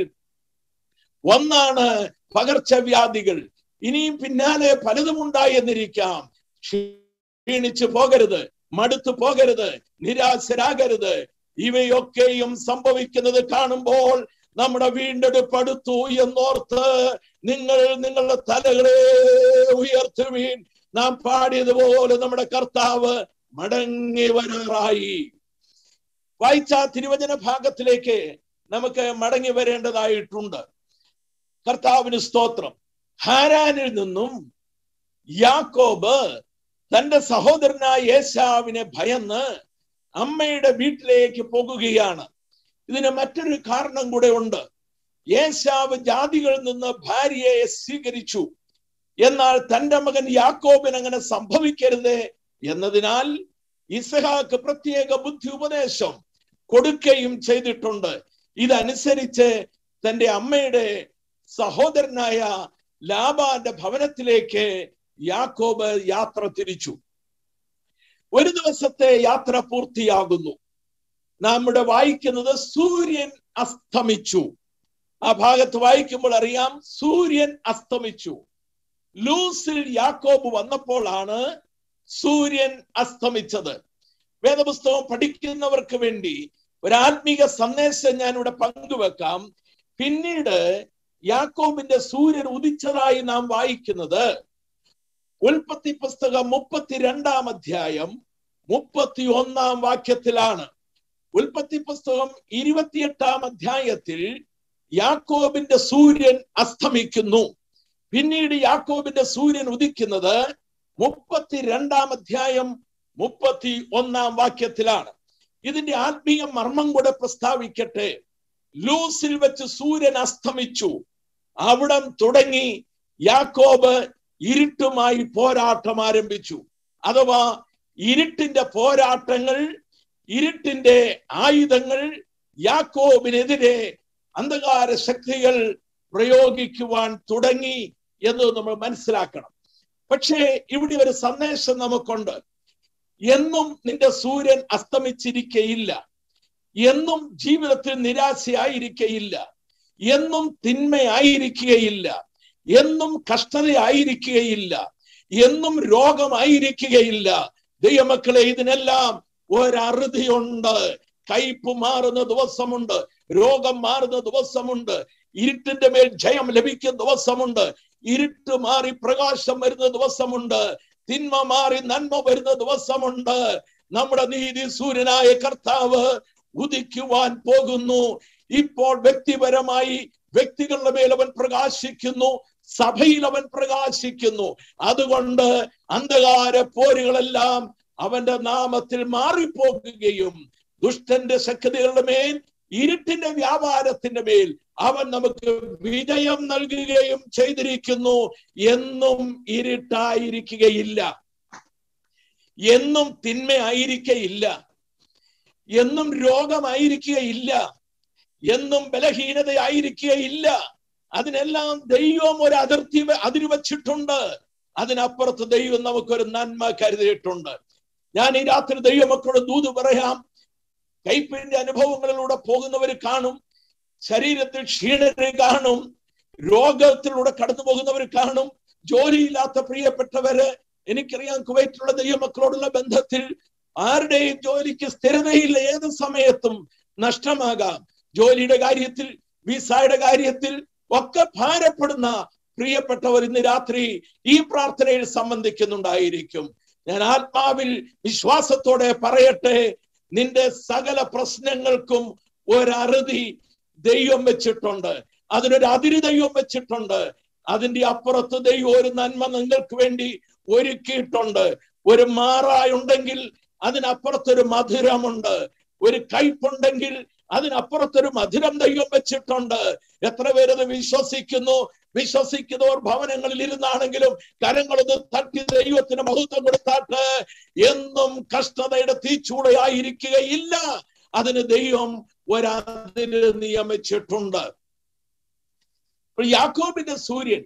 ഒന്നാണ് പകർച്ചവ്യാധികൾ. ഇനിയും പിന്നാലെ പലതും ഉണ്ടായി എന്നിരിക്കാം. ക്ഷീണിച്ചു പോകരുത്, മടുത്തു പോകരുത്, നിരാശരാകരുത്. ഇവയൊക്കെയും സംഭവിക്കുന്നത് കാണുമ്പോൾ നമ്മുടെ വീണ്ടെടുപ്പ് അടുത്തു എന്നോർത്ത് നിങ്ങൾ നിങ്ങളുടെ തലകളെ ഉയർത്തുവീൻ. നാം പാടിയതുപോലെ നമ്മുടെ കർത്താവ് മടങ്ങി വരാറായി. വായിച്ച തിരുവചന ഭാഗത്തിലേക്ക് നമുക്ക് മടങ്ങി വരേണ്ടതായിട്ടുണ്ട്. കർത്താവിന് സ്തോത്രം. ഹാരാനിൽ നിന്നും യാക്കോബ് തന്റെ സഹോദരനായ ഏശാവിനെ ഭയന്ന് അമ്മയുടെ വീട്ടിലേക്ക് പോകുകയാണ്. ഇതിന് മറ്റൊരു കാരണം കൂടെ ഉണ്ട്. ഏശാവ് ജാതികളിൽ നിന്ന് ഭാര്യയെ സ്വീകരിച്ചു. എന്നാൽ തന്റെ മകൻ യാക്കോബിന് അങ്ങനെ സംഭവിക്കരുത് എന്നതിനാൽ ഇസ്ഹാക്ക് പ്രത്യേക ബുദ്ധി ഉപദേശം കൊടുക്കുകയും ചെയ്തിട്ടുണ്ട്. ഇതനുസരിച്ച് തന്റെ അമ്മയുടെ സഹോദരനായ ലാബാന്റെ ഭവനത്തിലേക്ക് യാക്കോബ് യാത്ര തിരിച്ചു. ഒരു ദിവസത്തെ യാത്ര പൂർത്തിയാകുന്നു. നമ്മുടെ വായിക്കുന്നത് സൂര്യൻ അസ്തമിച്ചു. ആ ഭാഗത്ത് വായിക്കുമ്പോൾ അറിയാം, സൂര്യൻ അസ്തമിച്ചു. ലൂസിൽ യാക്കോബ് വന്നപ്പോഴാണ് സൂര്യൻ അസ്തമിച്ചത്. വേദപുസ്തകം പഠിക്കുന്നവർക്ക് വേണ്ടി ഒരു ആത്മീക സന്ദേശം ഞാൻ ഇവിടെ പങ്കുവെക്കാം. പിന്നീട് യാക്കോബിന്റെ സൂര്യൻ ഉദിച്ചതായി നാം വായിക്കുന്നത് ഉൽപ്പത്തി പുസ്തകം മുപ്പത്തിരണ്ടാം അധ്യായം മുപ്പത്തി ഒന്നാം വാക്യത്തിലാണ്. ഉൽപ്പത്തി പുസ്തകം ഇരുപത്തിയെട്ടാം അധ്യായത്തിൽ യാക്കോബിന്റെ സൂര്യൻ അസ്തമിക്കുന്നു. പിന്നീട് യാക്കോബിന്റെ സൂര്യൻ ഉദിക്കുന്നത് മുപ്പത്തിരണ്ടാം അധ്യായം മുപ്പത്തി ഒന്നാം വാക്യത്തിലാണ്. ഇതിന്റെ ആത്മീയ മർമ്മം കൂടെ പ്രസ്താവിക്കട്ടെ. ലൂസിൽ വെച്ച് സൂര്യൻ അസ്തമിച്ചു. അവിടം തുടങ്ങി യാക്കോബ് ഇരുട്ടുമായി പോരാട്ടം ആരംഭിച്ചു. അഥവാ ഇരുട്ടിന്റെ പോരാട്ടങ്ങൾ, ഇരുട്ടിന്റെ ആയുധങ്ങൾ യാക്കോബിനെതിരെ അന്ധകാര ശക്തികൾ പ്രയോഗിക്കുവാൻ തുടങ്ങി എന്ന് നമ്മൾ മനസ്സിലാക്കണം. പക്ഷേ ഇവിടെ ഒരു സന്ദേശം നമുക്കുണ്ട്. എന്നും നിന്റെ സൂര്യൻ അസ്തമിച്ചിരിക്കയില്ല. എന്നും ജീവിതത്തിൽ നിരാശയായിരിക്കയില്ല. എന്നും തിന്മയായിരിക്കുകയില്ല. എന്നും കഷ്ടതയായിരിക്കുകയില്ല. എന്നും രോഗമായിരിക്കുകയില്ല. ദൈവമക്കളെ, ഇതിനെല്ലാം ഒരറുതിയുണ്ട്. കയ്പ് മാറുന്ന ദിവസമുണ്ട്, രോഗം മാറുന്ന ദിവസമുണ്ട്, ഇരുട്ടിന്റെ മേൽ ജയം ലഭിക്കുന്ന ദിവസമുണ്ട്, ഇരുട്ട് മാറി പ്രകാശം വരുന്ന ദിവസമുണ്ട്, തിന്മ മാറി നന്മ വരുന്ന ദിവസമുണ്ട്. നമ്മുടെ നീതി സൂര്യനായ കർത്താവ് ഉദിക്കുവാൻ പോകുന്നു. ഇപ്പോൾ വ്യക്തിപരമായി വ്യക്തികളുടെ മേൽ അവൻ പ്രകാശിക്കുന്നു, സഭയിൽ അവൻ പ്രകാശിക്കുന്നു. അതുകൊണ്ട് അന്ധകാര പോരുകളെല്ലാം അവന്റെ നാമത്തിൽ മാറിപ്പോകുകയും ദുഷ്ടന്റെ ശക്തികളുടെ മേൽ, ഇരുട്ടിന്റെ വ്യാപാരത്തിന്റെ മേൽ അവൻ നമുക്ക് വിജയം നൽകുകയും ചെയ്തിരിക്കുന്നു. എന്നും ഇരുട്ടായിരിക്കുകയില്ല, എന്നും തിന്മയായിരിക്കയില്ല, എന്നും രോഗമായിരിക്കുകയില്ല, എന്നും ബലഹീനതയായിരിക്കുകയില്ല. അതിനെല്ലാം ദൈവം ഒരു അതിർത്തി അതിര് വച്ചിട്ടുണ്ട്. അതിനപ്പുറത്ത് ദൈവം നമുക്കൊരു നന്മ കരുതിയിട്ടുണ്ട്. ഞാൻ ഈ രാത്രി ദൈവമക്കളുടെ ദൂത് പറയാം. കൈപ്പിന്റെ അനുഭവങ്ങളിലൂടെ പോകുന്നവർ കാണും, ശരീരത്തിൽ ക്ഷീണര് കാണും, രോഗത്തിലൂടെ കടന്നു പോകുന്നവർ കാണും, ജോലിയില്ലാത്ത പ്രിയപ്പെട്ടവര്. എനിക്കറിയാം, കുവൈറ്റിലുള്ള ദൈവമക്കളോടുള്ള ബന്ധത്തിൽ ആരുടെയും ജോലിക്ക് സ്ഥിരതയില്ല, ഏത് സമയത്തും നഷ്ടമാകാം. ജോലിയുടെ കാര്യത്തിൽ, വിസയുടെ കാര്യത്തിൽ ഒക്കെ ഭാരപ്പെടുന്ന പ്രിയപ്പെട്ടവർ ഇന്ന് രാത്രി ഈ പ്രാർത്ഥനയിൽ സംബന്ധിക്കുന്നുണ്ടായിരിക്കും. ഞാൻ ആത്മാവിൽ വിശ്വാസത്തോടെ പറയട്ടെ, നിന്റെ സകല പ്രശ്നങ്ങൾക്കും ഒരറുതി ദൈവം വെച്ചിട്ടുണ്ട്, അതിനൊരു അതിര് ദൈവം വെച്ചിട്ടുണ്ട്. അതിന്റെ അപ്പുറത്ത് ദൈവം ഒരു നന്മ നിങ്ങൾക്ക് വേണ്ടി ഒരുക്കിയിട്ടുണ്ട്. ഒരു മാറായുണ്ടെങ്കിൽ അതിനപ്പുറത്തൊരു മധുരമുണ്ട്. ഒരു കയ്പുണ്ടെങ്കിൽ അതിനപ്പുറത്തൊരു മധുരം ദൈവം വെച്ചിട്ടുണ്ട്. എത്ര പേരത് വിശ്വസിക്കുന്നു? വിശ്വസിക്കുന്നവർ ഭവനങ്ങളിൽ ഇരുന്നാണെങ്കിലും കരങ്ങളത് തട്ടി ദൈവത്തിന് മഹത്വം കൊടുത്താട്ട് എന്നും കഷ്ടതയുടെ തീച്ചൂടയായിരിക്കുകയില്ല. അതിന് ദൈവം ഒരതിര് നിയമിച്ചിട്ടുണ്ട്. യാക്കോബിന്റെ സൂര്യൻ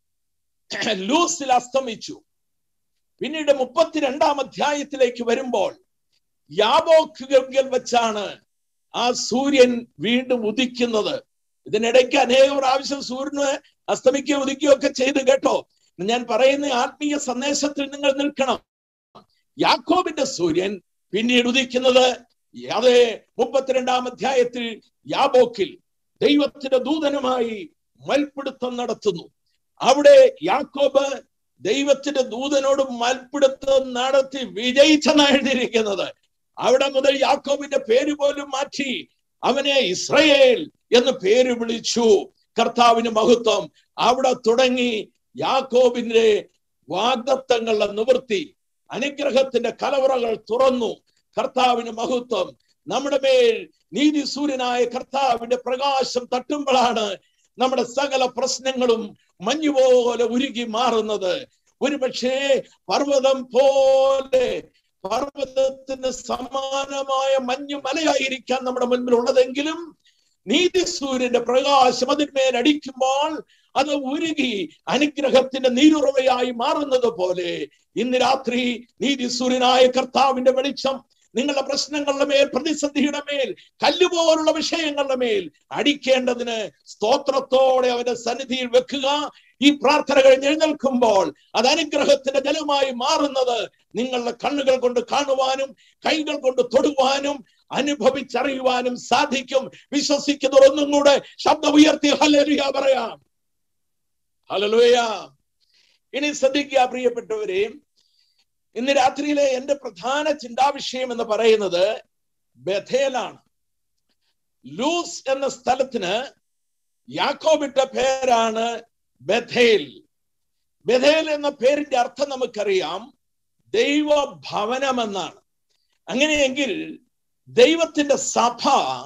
ലൂസിൽ അസ്തമിച്ചു. പിന്നീട് മുപ്പത്തിരണ്ടാം അധ്യായത്തിലേക്ക് വരുമ്പോൾ യാബോക്കിൽ വെച്ചാണ് ആ സൂര്യൻ വീണ്ടും ഉദിക്കുന്നത്. ഇതിനിടയ്ക്ക് അനേക പ്രാവശ്യം സൂര്യന് അസ്തമിക്കുകയോ ഉദിക്കുകയോ ഒക്കെ ചെയ്ത് കേട്ടോ. ഞാൻ പറയുന്ന ആത്മീയ സന്ദേശത്തിൽ നിങ്ങൾ നിൽക്കണം. യാക്കോബിന്റെ സൂര്യൻ പിന്നീട് ഉദിക്കുന്നത് അതേ മുപ്പത്തിരണ്ടാം അധ്യായത്തിൽ യാബോക്കിൽ ദൈവത്തിന്റെ ദൂതനുമായി മൽപ്പിടുത്തം നടത്തുന്നു. അവിടെ യാക്കോബ് ദൈവത്തിന്റെ ദൂതനോട് മൽപ്പിടുത്തം നടത്തി വിജയിച്ചെന്നാണ് എഴുതിയിരിക്കുന്നത്. അവിടെ മുതൽ യാക്കോബിന്റെ പേര് പോലും മാറ്റി അവനെ ഇസ്രയേൽ എന്ന് പേര് വിളിച്ചു. കർത്താവിന് മഹത്വം. അവിടെ തുടങ്ങി യാക്കോബിന്റെ വാഗ്ദത്തങ്ങളുടെ നിവൃത്തി. അനുഗ്രഹത്തിന്റെ കലവറകൾ തുറന്നു. കർത്താവിന് മഹത്വം. നമ്മുടെ മേൽ നീതി സൂര്യനായ കർത്താവിന്റെ പ്രകാശം തട്ടുമ്പോഴാണ് നമ്മുടെ സകല പ്രശ്നങ്ങളും മഞ്ഞുപോലെ ഉരുകി മാറുന്നത്. ഒരുപക്ഷേ പർവ്വതം പോലെ, പർവ്വതത്തിന് സമാനമായ മഞ്ഞുമലയായിരിക്കാം നമ്മുടെ മുൻപിൽ ഉള്ളതെങ്കിലും നീതി സൂര്യന്റെ പ്രകാശം അതിന്മേൽ അടിക്കുമ്പോൾ അത് ഉരുകി അനുഗ്രഹത്തിന്റെ നീരുറവയായി മാറുന്നത് പോലെ ഇന്ന് രാത്രി നീതി സൂര്യനായ കർത്താവിന്റെ വെളിച്ചം നിങ്ങളുടെ പ്രശ്നങ്ങളുടെ മേൽ, പ്രതിസന്ധിയുടെ മേൽ, കല്ലുപോലുള്ള വിഷയങ്ങളുടെ മേൽ അടിക്കേണ്ടതിന് സ്തോത്രത്തോടെ അവന്റെ സന്നിധിയിൽ വെക്കുക. ഈ പ്രാർത്ഥന കഴിഞ്ഞ് എഴുന്നേൽക്കുമ്പോൾ അത് അനുഗ്രഹത്തിന്റെ ജലമായി മാറുന്നത് നിങ്ങളുടെ കണ്ണുകൾ കൊണ്ട് കാണുവാനും കൈകൾ കൊണ്ട് തൊടുവാനും അനുഭവിച്ചറിയുവാനും സാധിക്കും. വിശ്വസിക്കുന്നവർ ഒന്നും കൂടെ ശബ്ദം ഉയർത്തി ഹല്ലേലൂയ പറയാം. ഹല്ലേലൂയ. ഇനി ശ്രദ്ധിക്കുക പ്രിയപ്പെട്ടവരെ, ഇന്ന് രാത്രിയിലെ എന്റെ പ്രധാന ചിന്താവിഷയം എന്ന് പറയുന്നത് ബഥേലാണ്. ലൂസ് എന്ന സ്ഥലത്തിന് യാക്കോബിട്ട പേരാണ് ബഥേൽ. ബഥേൽ എന്ന പേരിന്റെ അർത്ഥം നമുക്കറിയാം, ദൈവഭവനം എന്നാണ്. അങ്ങനെയെങ്കിൽ ദൈവത്തിന്റെ സഭ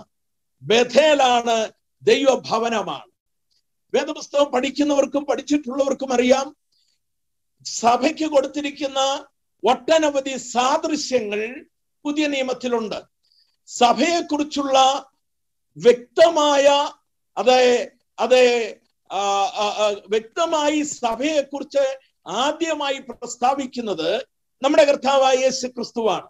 ബഥേലാണ്, ദൈവഭവനമാണ്. വേദപുസ്തകം പഠിക്കുന്നവർക്കും പഠിച്ചിട്ടുള്ളവർക്കും അറിയാം, സഭയ്ക്ക് കൊടുത്തിരിക്കുന്ന ഒട്ടനവധി സാദൃശ്യങ്ങൾ പുതിയ നിയമത്തിലുണ്ട്. സഭയെക്കുറിച്ചുള്ള വ്യക്തമായ അതെ അതെ വ്യക്തമായി സഭയെക്കുറിച്ച് ആദ്യമായി പ്രസ്താവിക്കുന്നത് നമ്മുടെ കർത്താവായ യേശു ക്രിസ്തുവാണ്.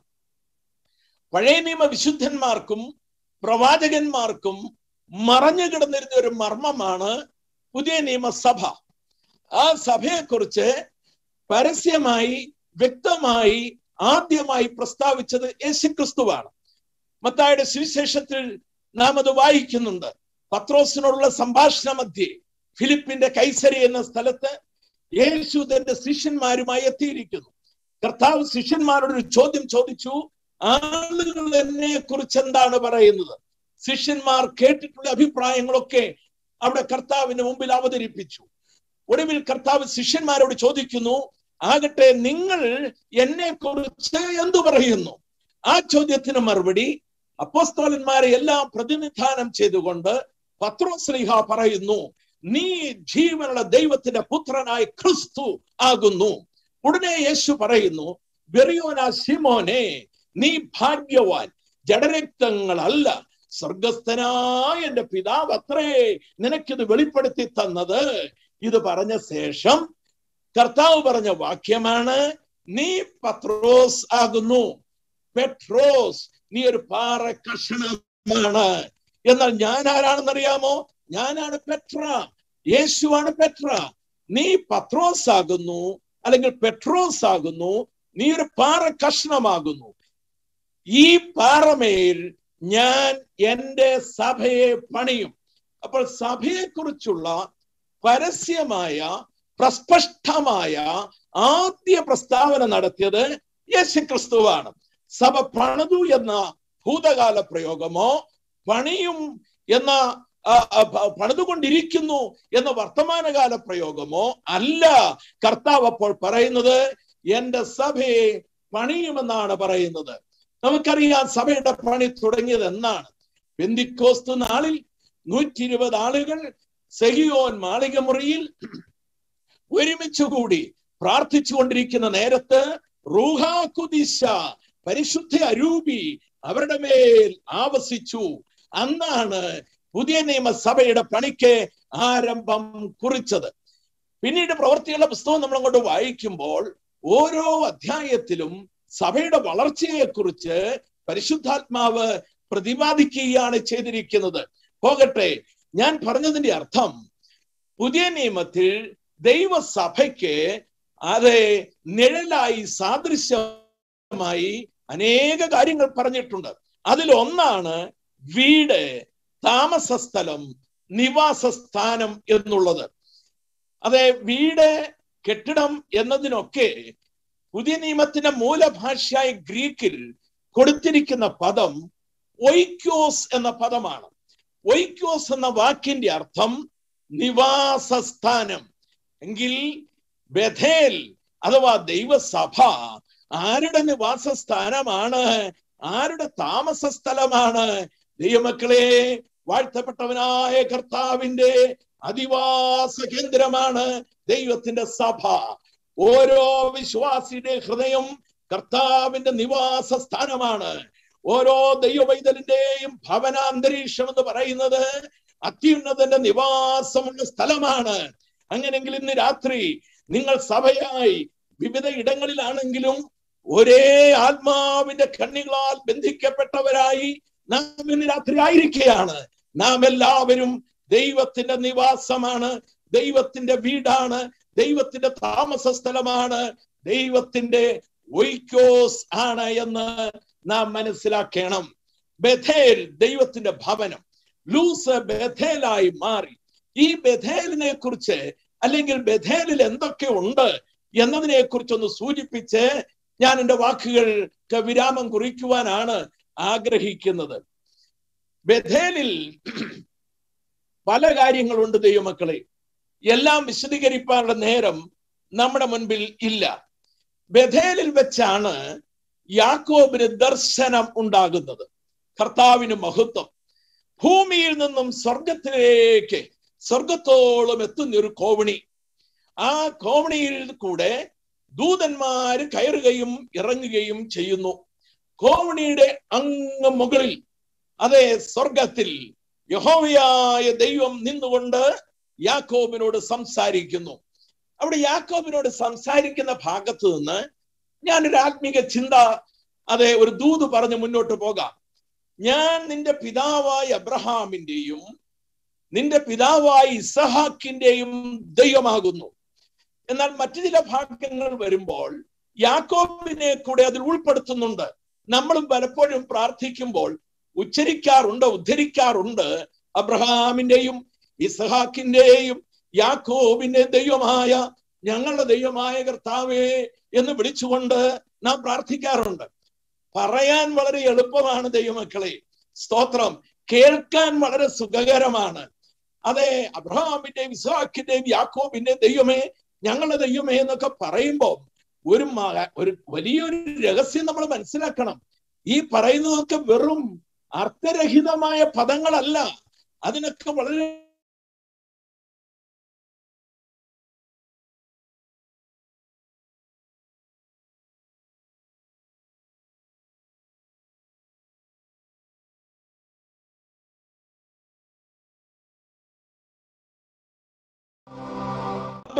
പഴയ നിയമ വിശുദ്ധന്മാർക്കും പ്രവാചകന്മാർക്കും മറഞ്ഞു കിടന്നിരുന്ന ഒരു മർമ്മമാണ് പുതിയ നിയമസഭ. ആ സഭയെക്കുറിച്ച് പരസ്യമായി വ്യക്തമായി ആദ്യമായി പ്രസ്താവിച്ചത് യേശു ക്രിസ്തുവാണ്. മത്തായിയുടെ സുവിശേഷത്തിൽ നാം അത് വായിക്കുന്നുണ്ട്. പത്രോസിനോടുള്ള സംഭാഷണ മധ്യേ ഫിലിപ്പിന്റെ കൈസരി എന്ന സ്ഥലത്ത് യേശു തന്റെ ശിഷ്യന്മാരുമായി എത്തിയിരിക്കുന്നു. കർത്താവ് ശിഷ്യന്മാരോടൊരു ചോദ്യം ചോദിച്ചു, ആളുകൾ എന്നെ കുറിച്ച് എന്താണ് പറയുന്നത്? ശിഷ്യന്മാർ കേട്ടിട്ടുള്ള അഭിപ്രായങ്ങളൊക്കെ അവിടെ കർത്താവിന്റെ മുമ്പിൽ അവതരിപ്പിച്ചു. ഒടുവിൽ കർത്താവ് ശിഷ്യന്മാരോട് ചോദിക്കുന്നു, ആകട്ടെ നിങ്ങൾ എന്നെ കുറിച്ച് എന്തു പറയുന്നു? ആ ചോദ്യത്തിന് മറുപടി അപ്പോസ്തലന്മാരെ എല്ലാം പ്രതിനിധാനം ചെയ്തുകൊണ്ട് പത്രോസ് ശ്ലീഹ പറയുന്നു, നീ ജീവനുള്ള ദൈവത്തിന്റെ പുത്രനായ ക്രിസ്തു ആകുന്നു. ഉടനെ യേശു പറയുന്നു, ബെറിയോന ശിമോനെ, നീ ഭാഗ്യവാൻ, ജഡരക്തങ്ങളല്ല സ്വർഗസ്ഥനായ എന്റെ പിതാവ് അത്രേ നിനക്കിത് വെളിപ്പെടുത്തി തന്നത്. ഇത് പറഞ്ഞ ശേഷം കർത്താവ് പറഞ്ഞ വാക്യമാണ്, നീ പത്രോസ് ആകുന്നു. പെട്രോസ്, നീ ഒരു പാറ കഷണമാണ്. എന്നാൽ ഞാൻ ആരാണെന്നറിയാമോ? ഞാനാണ് പെട്ര. യേശുവാണ് പെട്ര. നീ പത്രോസ് ആകുന്നു, അല്ലെങ്കിൽ പെട്രോസ് ആകുന്നു. നീ ഒരു പാറ കഷ്ണമാകുന്നു. ഈ പാറമേൽ ഞാൻ എൻ്റെ സഭയെ പണിയും. അപ്പോൾ സഭയെ കുറിച്ചുള്ള പരസ്യമായ പ്രസ്പഷ്ടമായ ആദ്യ പ്രസ്താവന നടത്തിയത് യേശുക്രിസ്തുവാണ്. സഭ പണിതു എന്ന ഭൂതകാല പ്രയോഗമോ പണിയും എന്ന പണിതുകൊണ്ടിരിക്കുന്നു എന്ന വർത്തമാനകാല പ്രയോഗമോ അല്ല. കർത്താവ് അപ്പോൾ പറയുന്നത് എന്റെ സഭയെ പണിയുമെന്നാണ് പറയുന്നത്. നമുക്കറിയാം സഭയുടെ പണി തുടങ്ങിയത് എന്നാണ്. പെന്തിക്കോസ്ത് നാളിൽ നൂറ്റി ഇരുപത് ആളുകൾ സെഹിയോൻ മാളിക മുറിയിൽ ഒരുമിച്ച് കൂടി പ്രാർത്ഥിച്ചു കൊണ്ടിരിക്കുന്ന നേരത്ത് റൂഹാ ഖുദീശ, പരിശുദ്ധ അരൂപി അവരുടെ മേൽ ആവസിച്ചു. അന്നാണ് പുതിയ നിയമസഭയുടെ പണിക്ക് ആരംഭം കുറിച്ചത്. പിന്നീട് പ്രവൃത്തികളുടെ പുസ്തകം നമ്മൾ അങ്ങോട്ട് വായിക്കുമ്പോൾ ഓരോ അധ്യായത്തിലും സഭയുടെ വളർച്ചയെ കുറിച്ച് പരിശുദ്ധാത്മാവ് പ്രതിപാദിക്കുകയാണ് ചെയ്തിരിക്കുന്നത്. പോകട്ടെ, ഞാൻ പറഞ്ഞതിന്റെ അർത്ഥം പുതിയ നിയമത്തിൽ ദൈവസഭയ്ക്ക് അത് നിഴലായി സാദൃശ്യമായി അനേക കാര്യങ്ങൾ പറഞ്ഞിട്ടുണ്ട്. അതിലൊന്നാണ് വീട്, താമസസ്ഥലം, നിവാസസ്ഥാനം എന്നുള്ളത്. അതെ, വീട്, കെട്ടിടം എന്നതിനൊക്കെ പുതിയ നിയമത്തിന്റെ മൂലഭാഷയായ ഗ്രീക്കിൽ കൊടുത്തിരിക്കുന്ന പദം ഒയ്ക്കോസ് എന്ന പദമാണ്. ഒയ്ക്കോസ് എന്ന വാക്കിന്റെ അർത്ഥം നിവാസസ്ഥാനം. എങ്കിൽ ബഥേൽ അഥവാ ദൈവസഭ ആരുടെ നിവാസസ്ഥാനമാണ്? ആരുടെ താമസ സ്ഥലമാണ്? ദൈവമക്കളെ, വാഴ്ത്തപ്പെട്ടവനായ കർത്താവിന്റെ അധിവാസ കേന്ദ്രമാണ് ദൈവത്തിന്റെ സഭ. ഓരോ വിശ്വാസിയുടെ ഹൃദയം കർത്താവിന്റെ നിവാസ സ്ഥാനമാണ്. ഓരോ ദൈവവൈതലിന്റെയും ഭവനാന്തരീക്ഷം എന്ന് പറയുന്നത് അത്യുന്നതന്റെ നിവാസമുള്ള സ്ഥലമാണ്. അങ്ങനെയെങ്കിൽ ഇന്ന് രാത്രി നിങ്ങൾ സഭയായി വിവിധ ഇടങ്ങളിലാണെങ്കിലും ഒരേ ആത്മാവിന്റെ കണ്ണികളാൽ ബന്ധിക്കപ്പെട്ടവരായി നാം ഇന്ന് രാത്രി ആയിരിക്കുകയാണ്. നാം എല്ലാവരും ദൈവത്തിന്റെ നിവാസമാണ്, ദൈവത്തിന്റെ വീടാണ്, ദൈവത്തിന്റെ താമസ സ്ഥലമാണ്, ദൈവത്തിന്റെ ഒയ്ക്കോസ് ആണ് എന്ന് നാം മനസ്സിലാക്കണം. ബഥേൽ ദൈവത്തിന്റെ ഭവനം, ലൂസ് ബഥേലായി മാറി. ഈ ബഥേലിനെ കുറിച്ച് അല്ലെങ്കിൽ ബഥേലിൽ എന്തൊക്കെ ഉണ്ട് എന്നതിനെ കുറിച്ചൊന്ന് സൂചിപ്പിച്ച് ഞാൻ എൻ്റെ വാക്കുകൾക്ക് വിരാമം കുറിക്കുവാനാണ് ആഗ്രഹിക്കുന്നത്. ബഥേലിൽ പല കാര്യങ്ങളുണ്ട് ദൈവമക്കളെ. എല്ലാം വിശദീകരിക്കാനുള്ള നേരം നമ്മുടെ മുൻപിൽ ഇല്ല. ബഥേലിൽ വെച്ചാണ് യാക്കോബിന് ദർശനം ഉണ്ടാകുന്നത്. കർത്താവിന് മഹത്വം. ഭൂമിയിൽ നിന്നും സ്വർഗത്തിലേക്ക്, സ്വർഗത്തോളം എത്തുന്ന ഒരു കോവണി. ആ കോവണിയിൽ കൂടെ ദൂതന്മാര് കയറുകയും ഇറങ്ങുകയും ചെയ്യുന്നു. കോവണിയുടെ അങ്ങ് മുകളിൽ, അതേ സ്വർഗത്തിൽ യഹോവയായ ദൈവം നിന്നുകൊണ്ട് യാക്കോബിനോട് സംസാരിക്കുന്നു. അവിടെ യാക്കോബിനോട് സംസാരിക്കുന്ന ഭാഗത്ത് നിന്ന് ഞാനൊരു ആത്മീക ചിന്ത, അതെ, ഒരു ദൂത് പറഞ്ഞ് മുന്നോട്ട് പോകാം. ഞാൻ നിന്റെ പിതാവായ അബ്രഹാമിന്റെയും നിന്റെ പിതാവായ ഇസഹാക്കിന്റെയും ദൈവമാകുന്നു. എന്നാൽ മറ്റു ചില ഭാഗങ്ങൾ വരുമ്പോൾ യാക്കോബിനെ കൂടെ അതിൽ ഉൾപ്പെടുത്തുന്നുണ്ട്. നമ്മളും പലപ്പോഴും പ്രാർത്ഥിക്കുമ്പോൾ ഉച്ചരിക്കാറുണ്ട്, ഉദ്ധരിക്കാറുണ്ട്, അബ്രഹാമിന്റെയും ഇസഹാക്കിന്റെയും യാക്കോബിന്റെ ദൈവമായ ഞങ്ങളുടെ ദൈവമായ കർത്താവേ എന്ന് വിളിച്ചുകൊണ്ട് നാം പ്രാർത്ഥിക്കാറുണ്ട്. പറയാൻ വളരെ എളുപ്പമാണ് ദൈവമക്കളെ, സ്തോത്രം. കേൾക്കാൻ വളരെ സുഖകരമാണ്. അതെ, അബ്രഹാമിന്റെയും ഇസ്ഹാക്കിന്റെയും യാക്കോബിന്റെ ദൈവമേ, ഞങ്ങളുടെ ദൈവമേ എന്നൊക്കെ പറയുമ്പോൾ ഒരു ഒരു വലിയൊരു രഹസ്യം നമ്മൾ മനസ്സിലാക്കണം. ഈ പറയുന്നതൊക്കെ വെറും അർത്ഥരഹിതമായ പദങ്ങളല്ല. അതിനൊക്കെ വളരെ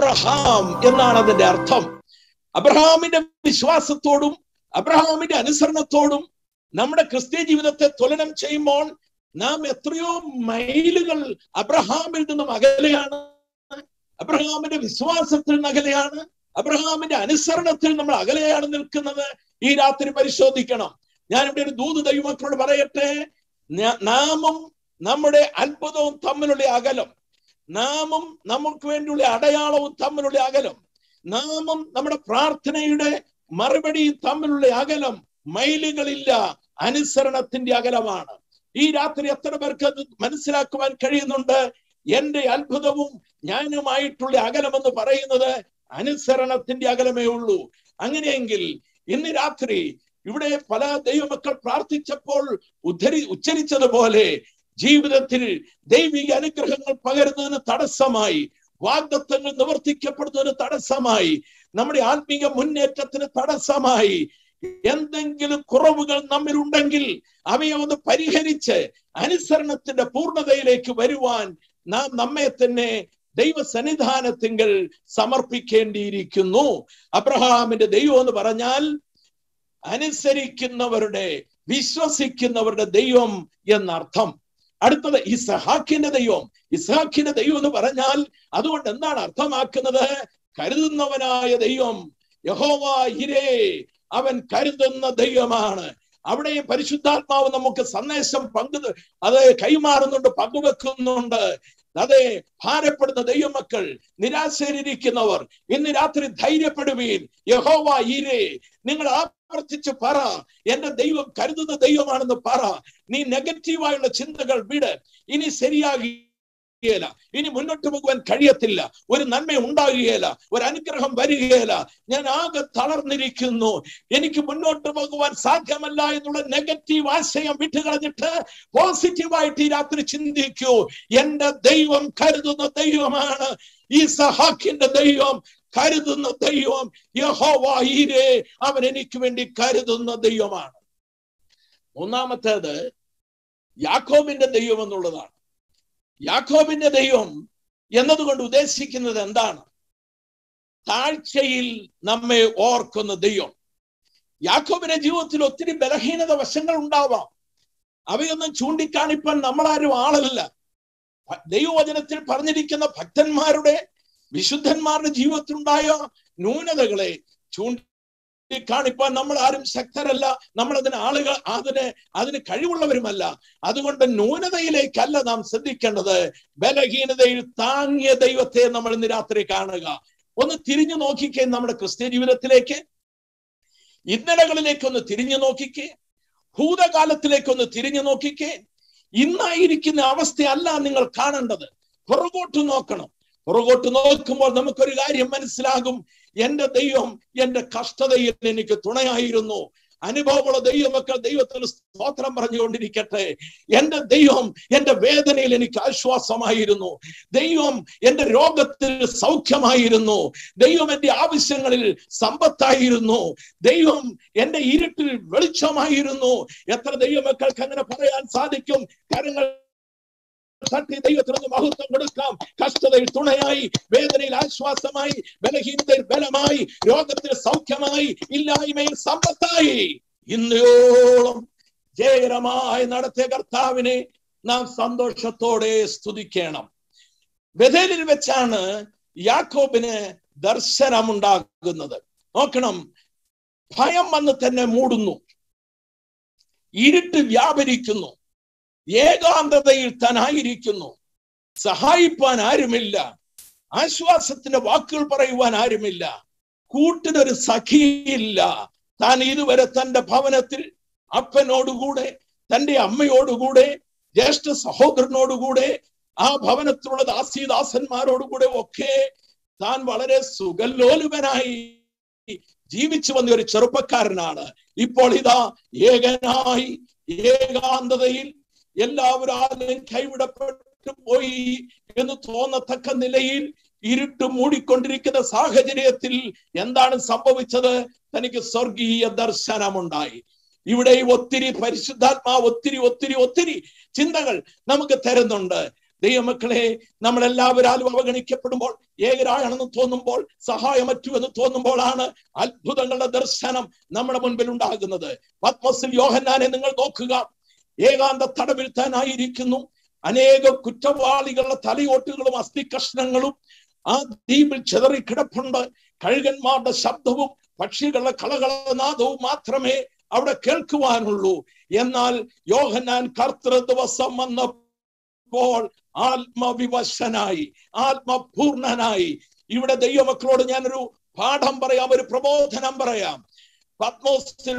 അബ്രഹാം എന്നാണ് അതിന്റെ അർത്ഥം. അബ്രഹാമിന്റെ വിശ്വാസത്തോടും അബ്രഹാമിന്റെ അനുസരണത്തോടും നമ്മുടെ ക്രിസ്ത്യ ജീവിതത്തെ തുലനം ചെയ്യുമ്പോൾ നാം എത്രയോ മൈലുകൾ അബ്രഹാമിൽ നിന്നും അകലെയാണ്, അബ്രഹാമിന്റെ വിശ്വാസത്തിൽ നിന്ന് അകലെയാണ്, അബ്രഹാമിന്റെ അനുസരണത്തിൽ നമ്മൾ അകലെയാണ് നിൽക്കുന്നത്. ഈ രാത്രി പരിശോധിക്കണം. ഞാനിവിടെ ഒരു ദൂത് ദൈവമക്കളോട് പറയട്ടെ, നാമും നമ്മുടെ അത്ഭുതവും തമ്മിലുള്ള അകലം, നാമും നമുക്ക് വേണ്ടിയുള്ള അടയാളവും തമ്മിലുള്ള അകലം, നാമും നമ്മുടെ പ്രാർത്ഥനയുടെ മറുപടിയും തമ്മിലുള്ള അകലം മൈലുകളില്ല, അനുസരണത്തിന്റെ അകലമാണ്. ഈ രാത്രി എത്ര പേർക്ക് അത് മനസ്സിലാക്കുവാൻ കഴിയുന്നുണ്ട്? എന്റെ അത്ഭുതവും ഞാനുമായിട്ടുള്ള അകലമെന്ന് പറയുന്നത് അനുസരണത്തിന്റെ അകലമേ ഉള്ളൂ. അങ്ങനെയെങ്കിൽ ഇന്ന് രാത്രി ഇവിടെ പല ദൈവമക്കൾ പ്രാർത്ഥിച്ചപ്പോൾ ഉദ്ധരി ഉച്ചരിച്ചതുപോലെ ജീവിതത്തിൽ ദൈവിക അനുഗ്രഹങ്ങൾ പകരുന്നതിന് തടസ്സമായി, വാഗ്ദത്തങ്ങൾ നിവർത്തിക്കപ്പെടുന്നതിന് തടസ്സമായി, നമ്മുടെ ആത്മീയ മുന്നേറ്റത്തിന് തടസ്സമായി എന്തെങ്കിലും കുറവുകൾ നമ്മിലുണ്ടെങ്കിൽ അവയെ ഒന്ന് പരിഹരിച്ച് അനുസരണത്തിന്റെ പൂർണ്ണതയിലേക്ക് വരുവാൻ നാം നമ്മെ തന്നെ ദൈവസന്നിധാനത്തിങ്കൽ സമർപ്പിക്കേണ്ടിയിരിക്കുന്നു. അബ്രഹാമിന്റെ ദൈവം എന്ന് പറഞ്ഞാൽ അനുസരിക്കുന്നവരുടെ, വിശ്വസിക്കുന്നവരുടെ ദൈവം എന്നർത്ഥം. അടുത്തത് ഇസ്ഹാക്കിന്റെ ദൈവം. ഇസ്ഹാക്കിന്റെ ദൈവം എന്ന് പറഞ്ഞാൽ അതുകൊണ്ട് എന്താണ് അർത്ഥമാക്കുന്നത്? കരുതുന്നവനായ ദൈവം. യഹോവ ഇരേ, അവൻ കരുതുന്ന ദൈവമാണ്. അവിടെയും പരിശുദ്ധാത്മാവ് നമുക്ക് സന്ദേശം പങ്കു അത് കൈമാറുന്നുണ്ട്, പങ്കുവെക്കുന്നുണ്ട്. അതെ, ഭാരപ്പെടുന്ന ദൈവമക്കൾ, നിരാശയിലിരിക്കുന്നവർ ഇന്ന് രാത്രി ധൈര്യപ്പെടുവീൻ. യഹോവ ഇരേ, നിങ്ങൾ ആവർത്തിച്ച് പറ, എന്റെ ദൈവം കരുതുന്ന ദൈവമാണെന്ന് പറ. നീ നെഗറ്റീവായുള്ള ചിന്തകൾ വിട്. ഇനി ശരിയാകി ഇനി മുന്നോട്ട് പോകുവാൻ കഴിയത്തില്ല, ഒരു നന്മ ഉണ്ടാകുകയില്ല, ഒരു അനുഗ്രഹം വരികയില്ല, ഞാൻ ആകെ തളർന്നിരിക്കുന്നു, എനിക്ക് മുന്നോട്ട് പോകുവാൻ സാധ്യമല്ല എന്നുള്ള നെഗറ്റീവ് ആശയം വിട്ടുകളഞ്ഞിട്ട് പോസിറ്റീവായിട്ട് ഈ രാത്രി ചിന്തിക്കൂ. എന്റെ ദൈവം കരുതുന്ന ദൈവമാണ്. ഇസ്ഹാക്കിന്റെ ദൈവം കരുതുന്ന ദൈവം. യഹോവ ഈരേ, അവൻ എനിക്ക് വേണ്ടി കരുതുന്ന ദൈവമാണ്. മൂന്നാമത്തേത് യാക്കോബിന്റെ ദൈവം എന്നുള്ളതാണ്. യാക്കോബിന്റെ ദൈവം എന്നതുകൊണ്ട് ഉദ്ദേശിക്കുന്നത് എന്താണ്? താഴ്ചയിൽ നമ്മെ ഓർക്കുന്ന ദൈവം. യാക്കോബിന്റെ ജീവിതത്തിൽ ഒത്തിരി ബലഹീനത വശങ്ങൾ ഉണ്ടാവാം. അവയൊന്നും ചൂണ്ടിക്കാണിപ്പാൻ നമ്മളാരും ആളല്ല. ദൈവവചനത്തിൽ പറഞ്ഞിരിക്കുന്ന ഭക്തന്മാരുടെ, വിശുദ്ധന്മാരുടെ ജീവിതത്തിലുണ്ടായ ന്യൂനതകളെ ചൂണ്ടി കാണിപ്പാൻ നമ്മൾ ആരും ശക്തരല്ല. നമ്മൾ അതിന് ആളുകൾ അതിന് അതിന് കഴിവുള്ളവരുമല്ല. അതുകൊണ്ട് ന്യൂനതയിലേക്കല്ല നാം ശ്രദ്ധിക്കേണ്ടത്, ബലഹീനതയിൽ താങ്ങിയ ദൈവത്തെ നമ്മൾ ഇന്ന് രാത്രി കാണുക. ഒന്ന് തിരിഞ്ഞു നോക്കിക്കേ നമ്മുടെ ക്രിസ്ത്യ ജീവിതത്തിലേക്ക്, ഇന്നലകളിലേക്കൊന്ന് തിരിഞ്ഞു നോക്കിക്കേ, ഭൂതകാലത്തിലേക്കൊന്ന് തിരിഞ്ഞു നോക്കിക്കേ. ഇന്നായിരിക്കുന്ന അവസ്ഥയല്ല നിങ്ങൾ കാണേണ്ടത്, പുറകോട്ട് നോക്കണം. പുറകോട്ട് നോക്കുമ്പോൾ നമുക്കൊരു കാര്യം മനസ്സിലാകും, എന്റെ ദൈവം എന്റെ കഷ്ടതയിൽ എനിക്ക് തുണയായിരുന്നു. അനുഭവമുള്ള ദൈവമക്കൾ ദൈവത്തിന് സ്തോത്രം പറഞ്ഞുകൊണ്ടിരിക്കട്ടെ. എന്റെ ദൈവം എന്റെ വേദനയിൽ എനിക്ക് ആശ്വാസമായിരുന്നു. ദൈവം എന്റെ രോഗത്തിൽ സൗഖ്യമായിരുന്നു. ദൈവം എന്റെ ആവശ്യങ്ങളിൽ സമ്പത്തായിരുന്നു. ദൈവം എന്റെ ഇരുട്ടിൽ വെളിച്ചമായിരുന്നു. എത്ര ദൈവമക്കൾക്ക് അങ്ങനെ പറയാൻ സാധിക്കും? കരങ്ങൾ തട്ടി ദൈവത്തിന് മഹത്വം കൊടുക്കാം. കഷ്ടതയിൽ തുണയായി, വേദനയിൽ ആശ്വാസമായി, ബലഹീനതയിൽ ബലമായി, രോഗത്തിൽ സൗഖ്യമായി, ഇല്ലായ്മയിൽ സമ്പത്തായി, ഇന്നയോളം ജയകരമായി നടത്തിയ കർത്താവിനെ നാം സന്തോഷത്തോടെ സ്തുതിക്കണം. ബഥേലിൽ വെച്ചാണ് യാക്കോബിന് ദർശനമുണ്ടാകുന്നത്. നോക്കണം, ഭയം വന്ന് തന്നെ മൂടുന്നു, ഇരുട്ട് വ്യാപരിക്കുന്നു, ഏകാന്തതയിൽ താനായിരിക്കുന്നു, സഹായിപ്പാൻ ആരുമില്ല, ആശ്വാസത്തിന്റെ വാക്കുകൾ പറയുവാൻ ആരുമില്ല, കൂട്ടിനൊരു സഖിയില്ല. താൻ ഇതുവരെ തന്റെ ഭവനത്തിൽ അപ്പനോടുകൂടെ, തന്റെ അമ്മയോടുകൂടെ, ജ്യേഷ്ഠ സഹോദരനോടുകൂടെ, ആ ഭവനത്തിലുള്ള ദാസീദാസന്മാരോടുകൂടെ ഒക്കെ താൻ വളരെ സുഖലോലുപനായി ജീവിച്ചു വന്ന ഒരു ചെറുപ്പക്കാരനാണ്. ഇപ്പോൾ ഇതാ ഏകനായി, ഏകാന്തതയിൽ, എല്ലാവരും കൈവിടപ്പെട്ടു പോയി എന്ന് തോന്നത്തക്ക നിലയിൽ ഇരുട്ട് മൂടിക്കൊണ്ടിരിക്കുന്ന സാഹചര്യത്തിൽ എന്താണ് സംഭവിച്ചത്? തനിക്ക് സ്വർഗീയ ദർശനമുണ്ടായി. ഇവിടെ ഒത്തിരി പരിശുദ്ധാത്മാവ് ഒത്തിരി ഒത്തിരി ഒത്തിരി ചിന്തകൾ നമുക്ക് തരുന്നുണ്ട്. ദൈവമക്കളെ, നമ്മളെല്ലാവരും അവഗണിക്കപ്പെടുമ്പോൾ, ഏകരാണെന്ന് തോന്നുമ്പോൾ, സഹായമറ്റു എന്ന് തോന്നുമ്പോഴാണ് അത്ഭുതങ്ങളുടെ ദർശനം നമ്മുടെ മുൻപിൽ ഉണ്ടാകുന്നത്. പത്മോസിൽ യോഹന്നാനെ നിങ്ങൾ നോക്കുക. ഏകാന്ത തടവിൽ താനായിരിക്കുന്നു. അനേക കുറ്റവാളികളുടെ തലയോട്ടുകളും അസ്ഥി കഷ്ണങ്ങളും ആ ദ്വീപിൽ ചെതറിക്കിടപ്പുണ്ട്. കഴുകന്മാരുടെ ശബ്ദവും പക്ഷികളുടെ കളകളനാദവും മാത്രമേ അവിടെ കേൾക്കുവാനുള്ളൂ. എന്നാൽ യോഹന്നാൻ കർത്തൃ ദിവസം വന്നപ്പോൾ ആത്മവിവശനായി, ആത്മപൂർണനായി. ഇവിടെ ദൈവമക്കളോട് ഞാനൊരു പാഠം പറയാം, ഒരു പ്രബോധനം പറയാം. പത്മോസിൽ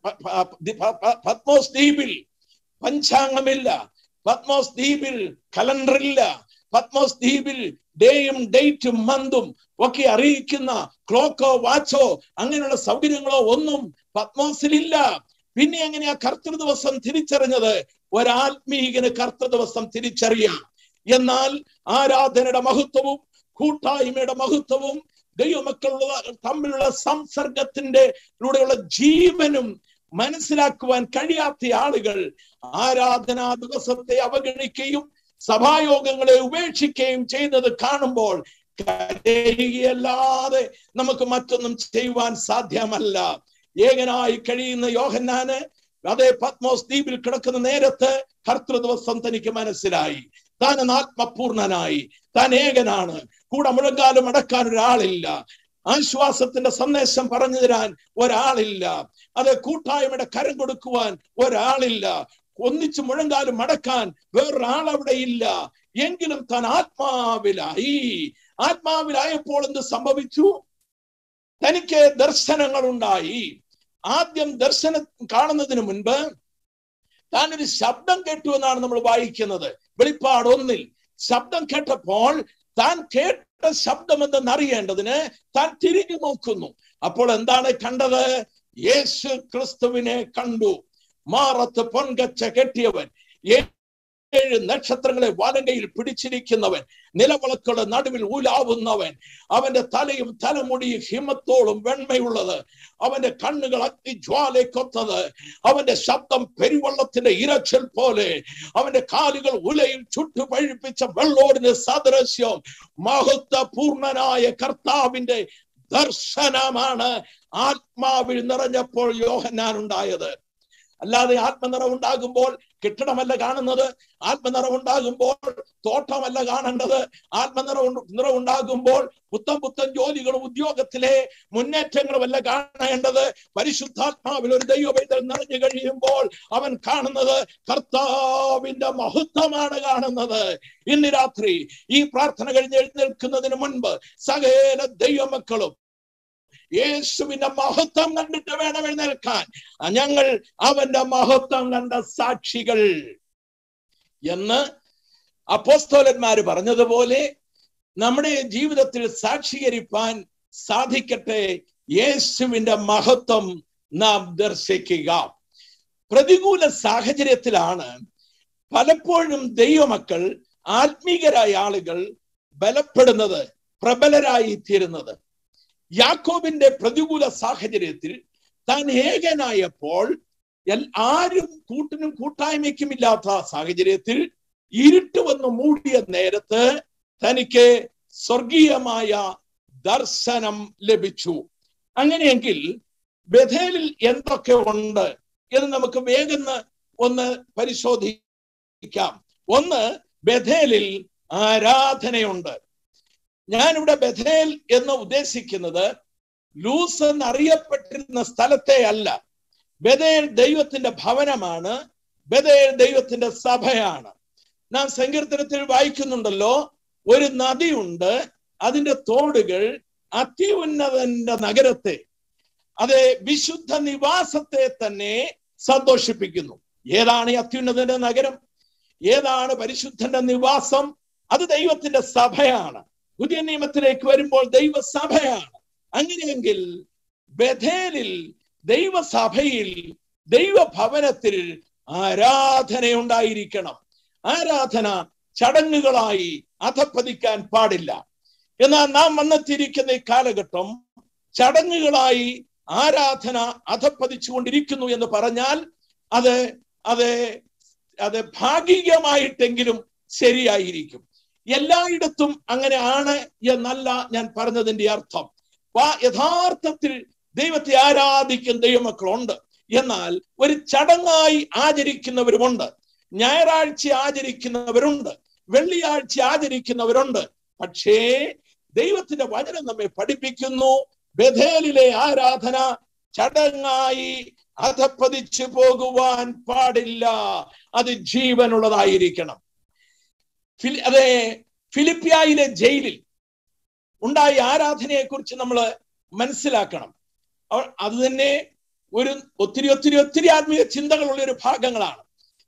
പത്മോസ് ദ്വീപിൽ പഞ്ചാംഗമില്ല, പത്മോസ് ദ്വീപിൽ കലണ്ടറില്ല, പത്മോസ് ദ്വീപിൽ ഡേയും ഡേറ്റും മന്തും ഒക്കെ അറിയിക്കുന്ന ക്ലോക്കോ വാച്ചോ അങ്ങനെയുള്ള സൗകര്യങ്ങളോ ഒന്നും പത്മോസിലില്ല. പിന്നെ എങ്ങനെയാ കർത്തൃ ദിവസം തിരിച്ചറിഞ്ഞത്? ഒരാത്മീകന് കർത്തൃ ദിവസം തിരിച്ചറിയാം. എന്നാൽ ആരാധനയുടെ മഹത്വവും കൂട്ടായ്മയുടെ മഹത്വവും ദൈവമക്കളുള്ള തമ്മിലുള്ള സംസർഗത്തിന്റെ ലൂടെയുള്ള ജീവനും മനസ്സിലാക്കുവാൻ കഴിയാത്ത ആളുകൾ ആരാധനാ ദിവസത്തെ അവഗണിക്കുകയും സഭായോഗങ്ങളെ ഉപേക്ഷിക്കുകയും ചെയ്യുന്നത് കാണുമ്പോൾ കരയുകയല്ലാതെ നമുക്ക് മറ്റൊന്നും ചെയ്യുവാൻ സാധ്യമല്ല. ഏകനായി കഴിയുന്ന യോഹന്നാന് അതേ പത്മോസ് ദ്വീപിൽ കിടക്കുന്ന നേരത്ത് കർത്തൃ ദിവസം തനിക്ക് മനസ്സിലായി. താൻ ആത്മപൂർണനായി, താൻ ഏകനാണ്, കൂടെ മുഴങ്കാലും അടക്കാൻ ഒരാളില്ല, ആശ്വാസത്തിന്റെ സന്ദേശം പറഞ്ഞു തരാൻ ഒരാളില്ല, അത് കൂട്ടായ്മയുടെ കരം കൊടുക്കുവാൻ ഒരാളില്ല, ഒന്നിച്ച് മുഴങ്കാലും മടക്കാൻ വേറൊരാളവിടെ ഇല്ല. എങ്കിലും താൻ ആത്മാവിലായി. ആത്മാവിലായപ്പോൾ എന്ത് സംഭവിച്ചു? തനിക്ക് ദർശനങ്ങൾ ഉണ്ടായി. ആദ്യം ദർശനം കാണുന്നതിന് മുൻപ് താൻ ഒരു ശബ്ദം കേട്ടു എന്നാണ് നമ്മൾ വായിക്കുന്നത്. വെളിപ്പാട് ഒന്നിൽ ശബ്ദം കേട്ടപ്പോൾ താൻ കേട്ട ശബ്ദം എന്തെന്നറിയേണ്ടതിന് താൻ തിരിഞ്ഞു നോക്കുന്നു. അപ്പോൾ എന്താണ് കണ്ടത്? യേശു ക്രിസ്തുവിനെ കണ്ടു. മാറത്ത് പൊൻകച്ച കെട്ടിയവൻ, ഏഴ് നക്ഷത്രങ്ങളെ വലങ്കയിൽ പിടിച്ചിരിക്കുന്നവൻ, നിലവിളക്കുകളുടെ നടുവിൽ ഊലാവുന്നവൻ, അവന്റെ തലയും തലമുടിയും ഹിമത്തോളം വെണ്മയുള്ളത്, അവന്റെ കണ്ണുകൾ അഗ്നിജ്വാലയ്ക്കൊത്തത്, അവന്റെ ശബ്ദം പെരുവെള്ളത്തിന്റെ ഇരച്ചിൽ പോലെ, അവന്റെ കാലുകൾ ഉലയിൽ ചുട്ടു പഴിപ്പിച്ച വെള്ളോടിന് സദൃശ്യം. മഹത്വപൂർണനായ കർത്താവിന്റെ ദർശനമാണ് ആത്മാവിൽ നിറഞ്ഞപ്പോൾ യോഹന്നാൻ ഉണ്ടായത്. അല്ലാതെ ആത്മനിറവുണ്ടാകുമ്പോൾ കെട്ടിടമല്ല കാണുന്നത്, ആത്മനിറവുണ്ടാകുമ്പോൾ തോട്ടമല്ല കാണേണ്ടത്, ആത്മനിറവ് നിറവുണ്ടാകുമ്പോൾ പുത്തൻ പുത്തൻ ജോലികളും ഉദ്യോഗത്തിലെ മുന്നേറ്റങ്ങളും അല്ല കാണേണ്ടത്. പരിശുദ്ധാത്മാവിൽ ഒരു ദൈവവേദന നിറഞ്ഞു കഴിയുമ്പോൾ അവൻ കാണുന്നത് കർത്താവിന്റെ മഹത്വമാണ് കാണുന്നത്. ഇന്ന് രാത്രി ഈ പ്രാർത്ഥന കഴിഞ്ഞ് എഴുന്നേൽക്കുന്നതിന് മുൻപ് സകല ദൈവമക്കളും യേശുവിന്റെ മഹത്വം കണ്ടിട്ട് വേണം എഴുന്നേൽക്കാൻ. ഞങ്ങൾ അവന്റെ മഹത്വം കണ്ട സാക്ഷികൾ എന്ന് അപ്പോസ്തലന്മാര് പറഞ്ഞതുപോലെ നമ്മുടെ ജീവിതത്തിൽ സാക്ഷീകരിപ്പാൻ സാധിക്കട്ടെ. യേശുവിന്റെ മഹത്വം നാം ദർശിക്കുക. പ്രതികൂല സാഹചര്യത്തിലാണ് പലപ്പോഴും ദൈവമക്കൾ, ആത്മീകരായ ആളുകൾ ബലപ്പെടുന്നത്, പ്രബലരായി തീരുന്നത്. യാക്കോബിന്റെ പ്രതികൂല സാഹചര്യത്തിൽ താൻ ഏകനായപ്പോൾ, ആരും കൂട്ടിനും കൂട്ടായ്മയ്ക്കും ഇല്ലാത്ത സാഹചര്യത്തിൽ ഇരുട്ട് വന്ന് മൂടിയ നേരത്ത് തനിക്ക് സ്വർഗീയമായ ദർശനം ലഭിച്ചു. അങ്ങനെയെങ്കിൽ ബഥേലിൽ എന്തൊക്കെ ഉണ്ട് എന്ന് നമുക്ക് വേഗം ഒന്ന് പരിശോധിക്കാം. ഒന്ന്, ബഥേലിൽ ആരാധനയുണ്ട്. ഞാനിവിടെ ബഥേൽ എന്ന് ഉദ്ദേശിക്കുന്നത് ലൂസ് എന്നറിയപ്പെട്ടിരുന്ന സ്ഥലത്തെ അല്ല. ബഥേൽ ദൈവത്തിന്റെ ഭവനമാണ്, ബഥേൽ ദൈവത്തിന്റെ സഭയാണ്. നാം സങ്കീർത്തനത്തിൽ വായിക്കുന്നുണ്ടല്ലോ, ഒരു നദിയുണ്ട്, അതിന്റെ തോടുകൾ അത്യുന്നതന്റെ നഗരത്തെ, അതെ വിശുദ്ധ നിവാസത്തെ തന്നെ സന്തോഷിപ്പിക്കുന്നു. ഏതാണ് ഈ അത്യുന്നതന്റെ നഗരം? ഏതാണ് പരിശുദ്ധന്റെ നിവാസം? അത് ദൈവത്തിന്റെ സഭയാണ്. പുതിയ നിയമത്തിലേക്ക് വരുമ്പോൾ ദൈവസഭയാണ്. അങ്ങനെയെങ്കിൽ ബഥേലിൽ, ദൈവസഭയിൽ, ദൈവഭവനത്തിൽ ആരാധനയുണ്ടായിരിക്കണം. ആരാധന ചടങ്ങുകളായി അധപ്പതിക്കാൻ പാടില്ല. എന്നാൽ നാം വന്നെത്തിയിരിക്കുന്ന ഈ കാലഘട്ടം ചടങ്ങുകളായി ആരാധന അധപ്പതിച്ചുകൊണ്ടിരിക്കുന്നു എന്ന് പറഞ്ഞാൽ അത് അത് അത് ഭാഗികമായിട്ടെങ്കിലും ശരിയായിരിക്കും. എല്ലായിടത്തും അങ്ങനെ ആണ് എന്നല്ല ഞാൻ പറഞ്ഞതിന്റെ അർത്ഥം. യഥാർത്ഥത്തിൽ ദൈവത്തെ ആരാധിക്കുന്ന ദൈവമക്കളുണ്ട്. എന്നാൽ ഒരു ചടങ്ങായി ആചരിക്കുന്നവരുമുണ്ട്, ഞായറാഴ്ച ആചരിക്കുന്നവരുണ്ട്, വെള്ളിയാഴ്ച ആചരിക്കുന്നവരുണ്ട്. പക്ഷേ ദൈവത്തിന്റെ വചനം നമ്മെ പഠിപ്പിക്കുന്നു, ബഥേലിലെ ആരാധന ചടങ്ങായി അധപ്പതിച്ചു പോകുവാൻ പാടില്ല, അത് ജീവനുള്ളതായിരിക്കണം. അതെ, ഫിലിപ്പിയായിലെ ജയിലിൽ ഉണ്ടായ ആരാധനയെ കുറിച്ച് നമ്മൾ മനസ്സിലാക്കണം. അത് തന്നെ ഒരു ഒത്തിരി ഒത്തിരി ഒത്തിരി ആത്മീയ ചിന്തകളുള്ള ഒരു ഭാഗങ്ങളാണ്.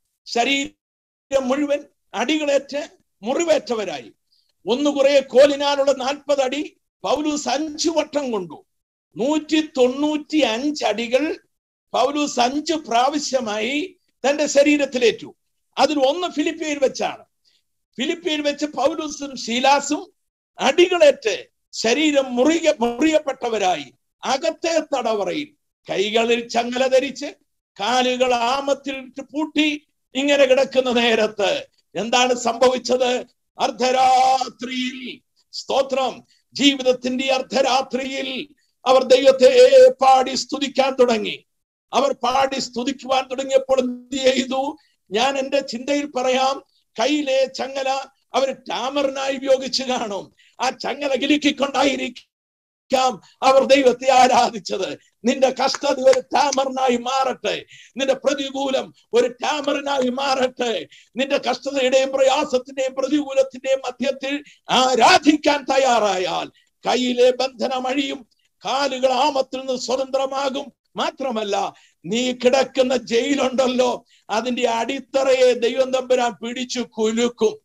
ശരീരം മുഴുവൻ അടികളേറ്റ് മുറിവേറ്റവരായി, ഒന്ന് കുറെ കോലിനാലുള്ള നാൽപ്പത് അടി പൗലൂസ് അഞ്ചു വട്ടം കൊണ്ടു. നൂറ്റി തൊണ്ണൂറ്റി അഞ്ച് അടികൾ പൗലൂസ് അഞ്ച് പ്രാവശ്യമായി തന്റെ ശരീരത്തിലേറ്റു. അതിൽ ഒന്ന് ഫിലിപ്പിയിൽ വെച്ചാണ്. ഫിലിപ്പിയിൽ വെച്ച് പൗലൂസും ശീലാസും അടികളേറ്റ് ശരീരം മുറിയ മുറിയപ്പെട്ടവരായി അകത്തെ തടവറയിൽ കൈകളിൽ ചങ്ങല ധരിച്ച് കാലുകൾ ആമത്തിൽ പൂട്ടി ഇങ്ങനെ കിടക്കുന്ന നേരത്ത് എന്താണ് സംഭവിച്ചത്? അർദ്ധരാത്രിയിൽ, സ്തോത്രം, ജീവിതത്തിന്റെ അർദ്ധരാത്രിയിൽ അവർ ദൈവത്തെ പാടി സ്തുതിക്കാൻ തുടങ്ങി. അവർ പാടി സ്തുതിക്കുവാൻ തുടങ്ങിയപ്പോൾ എന്ത് ചെയ്തു? ഞാൻ എന്റെ ചിന്തയിൽ പറയാം, കയ്യിലെ ചങ്ങല അവർ ടാമറിനായി ഉപയോഗിച്ച് കാണും. ആ ചങ്ങല കിലുക്കിക്കൊണ്ടായിരിക്കാം അവർ ദൈവത്തെ ആരാധിച്ചത്. നിന്റെ കഷ്ടത ഒരു ടാമറിനായി മാറട്ടെ, നിന്റെ പ്രതികൂലം ഒരു ടാമറിനായി മാറട്ടെ. നിന്റെ കഷ്ടതയുടെയും പ്രയാസത്തിന്റെയും പ്രതികൂലത്തിന്റെയും മധ്യത്തിൽ ആരാധിക്കാൻ തയ്യാറായാൽ കയ്യിലെ ബന്ധനം അഴിയും, കാലുകൾ ആമത്തിൽ നിന്ന് സ്വതന്ത്രമാകും. മാത്രമല്ല, നീ കിടക്കുന്ന ജയിലുണ്ടല്ലോ, അതിന്റെ അടിത്തറയെ ദൈവം തമ്പുരാൻ പിടിച്ചു കുലുക്കും.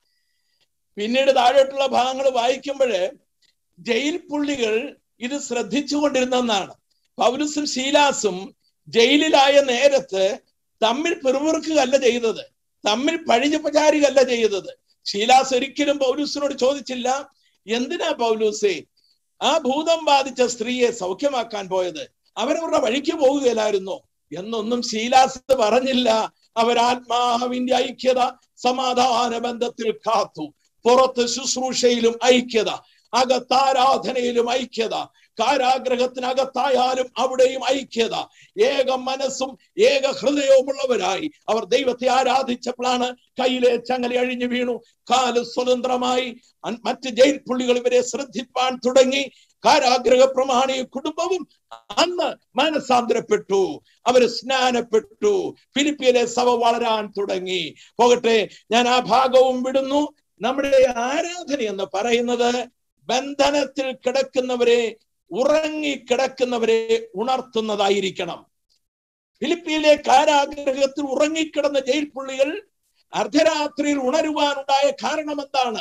പിന്നീട് താഴോട്ടുള്ള ഭാഗങ്ങൾ വായിക്കുമ്പോഴ് ജയിൽ പുള്ളികൾ ഇത് ശ്രദ്ധിച്ചു കൊണ്ടിരുന്നെന്നാണ്. പൗലൂസും ശീലാസും ജയിലിലായ നേരത്ത് തമ്മിൽ പിറുപിറുക്കുകയല്ല ചെയ്തത്, തമ്മിൽ പഴിഞ്ഞുപചാരികല്ല ചെയ്തത്. ശീലാസ് ഒരിക്കലും പൗലൂസിനോട് ചോദിച്ചില്ല, എന്തിനാ പൗലൂസേ ആ ഭൂതം ബാധിച്ച സ്ത്രീയെ സൗഖ്യമാക്കാൻ പോയത്? അവരവരുടെ വഴിക്ക് പോകുകയില്ലായിരുന്നോ എന്നൊന്നും ശീലാസ് പറഞ്ഞില്ല. അവരാത്മാവിന്റെ ഐക്യത സമാധാന ബന്ധത്തിൽ കാത്തു. പുറത്ത് ശുശ്രൂഷയിലും ഐക്യത, അകത്താരാധനയിലും ഐക്യത, കാരാഗ്രഹത്തിനകത്തായാലും അവിടെയും ഐക്യത. ഏക മനസ്സും ഏക ഹൃദയവുമുള്ളവരായി അവർ ദൈവത്തെ ആരാധിച്ചപ്പോഴാണ് കയ്യിലെ ചങ്ങല അഴിഞ്ഞു വീണു, കാല് സ്വതന്ത്രമായി. മറ്റ് ജയിൽ പുള്ളികൾ ഇവരെ ശ്രദ്ധിപ്പാൻ തുടങ്ങി. കാരാഗ്രഹ പ്രമാണി കുടുംബവും അന്ന് മനസാന്തരപ്പെട്ടു, അവര് സ്നാനപ്പെട്ടു. ഫിലിപ്പിയിലെ സഭ വളരാൻ തുടങ്ങി. പോകട്ടെ, ഞാൻ ആ ഭാഗവും വിടുന്നു. നമ്മുടെ ആരാധന എന്ന് പറയുന്നത് ബന്ധനത്തിൽ കിടക്കുന്നവരെ, ഉറങ്ങിക്കിടക്കുന്നവരെ ഉണർത്തുന്നതായിരിക്കണം. ഫിലിപ്പിയിലെ കാരാഗ്രഹത്തിൽ ഉറങ്ങിക്കിടന്ന ജയിൽ പുള്ളികൾ അർദ്ധരാത്രിയിൽ ഉണരുവാനുണ്ടായ കാരണം എന്താണ്?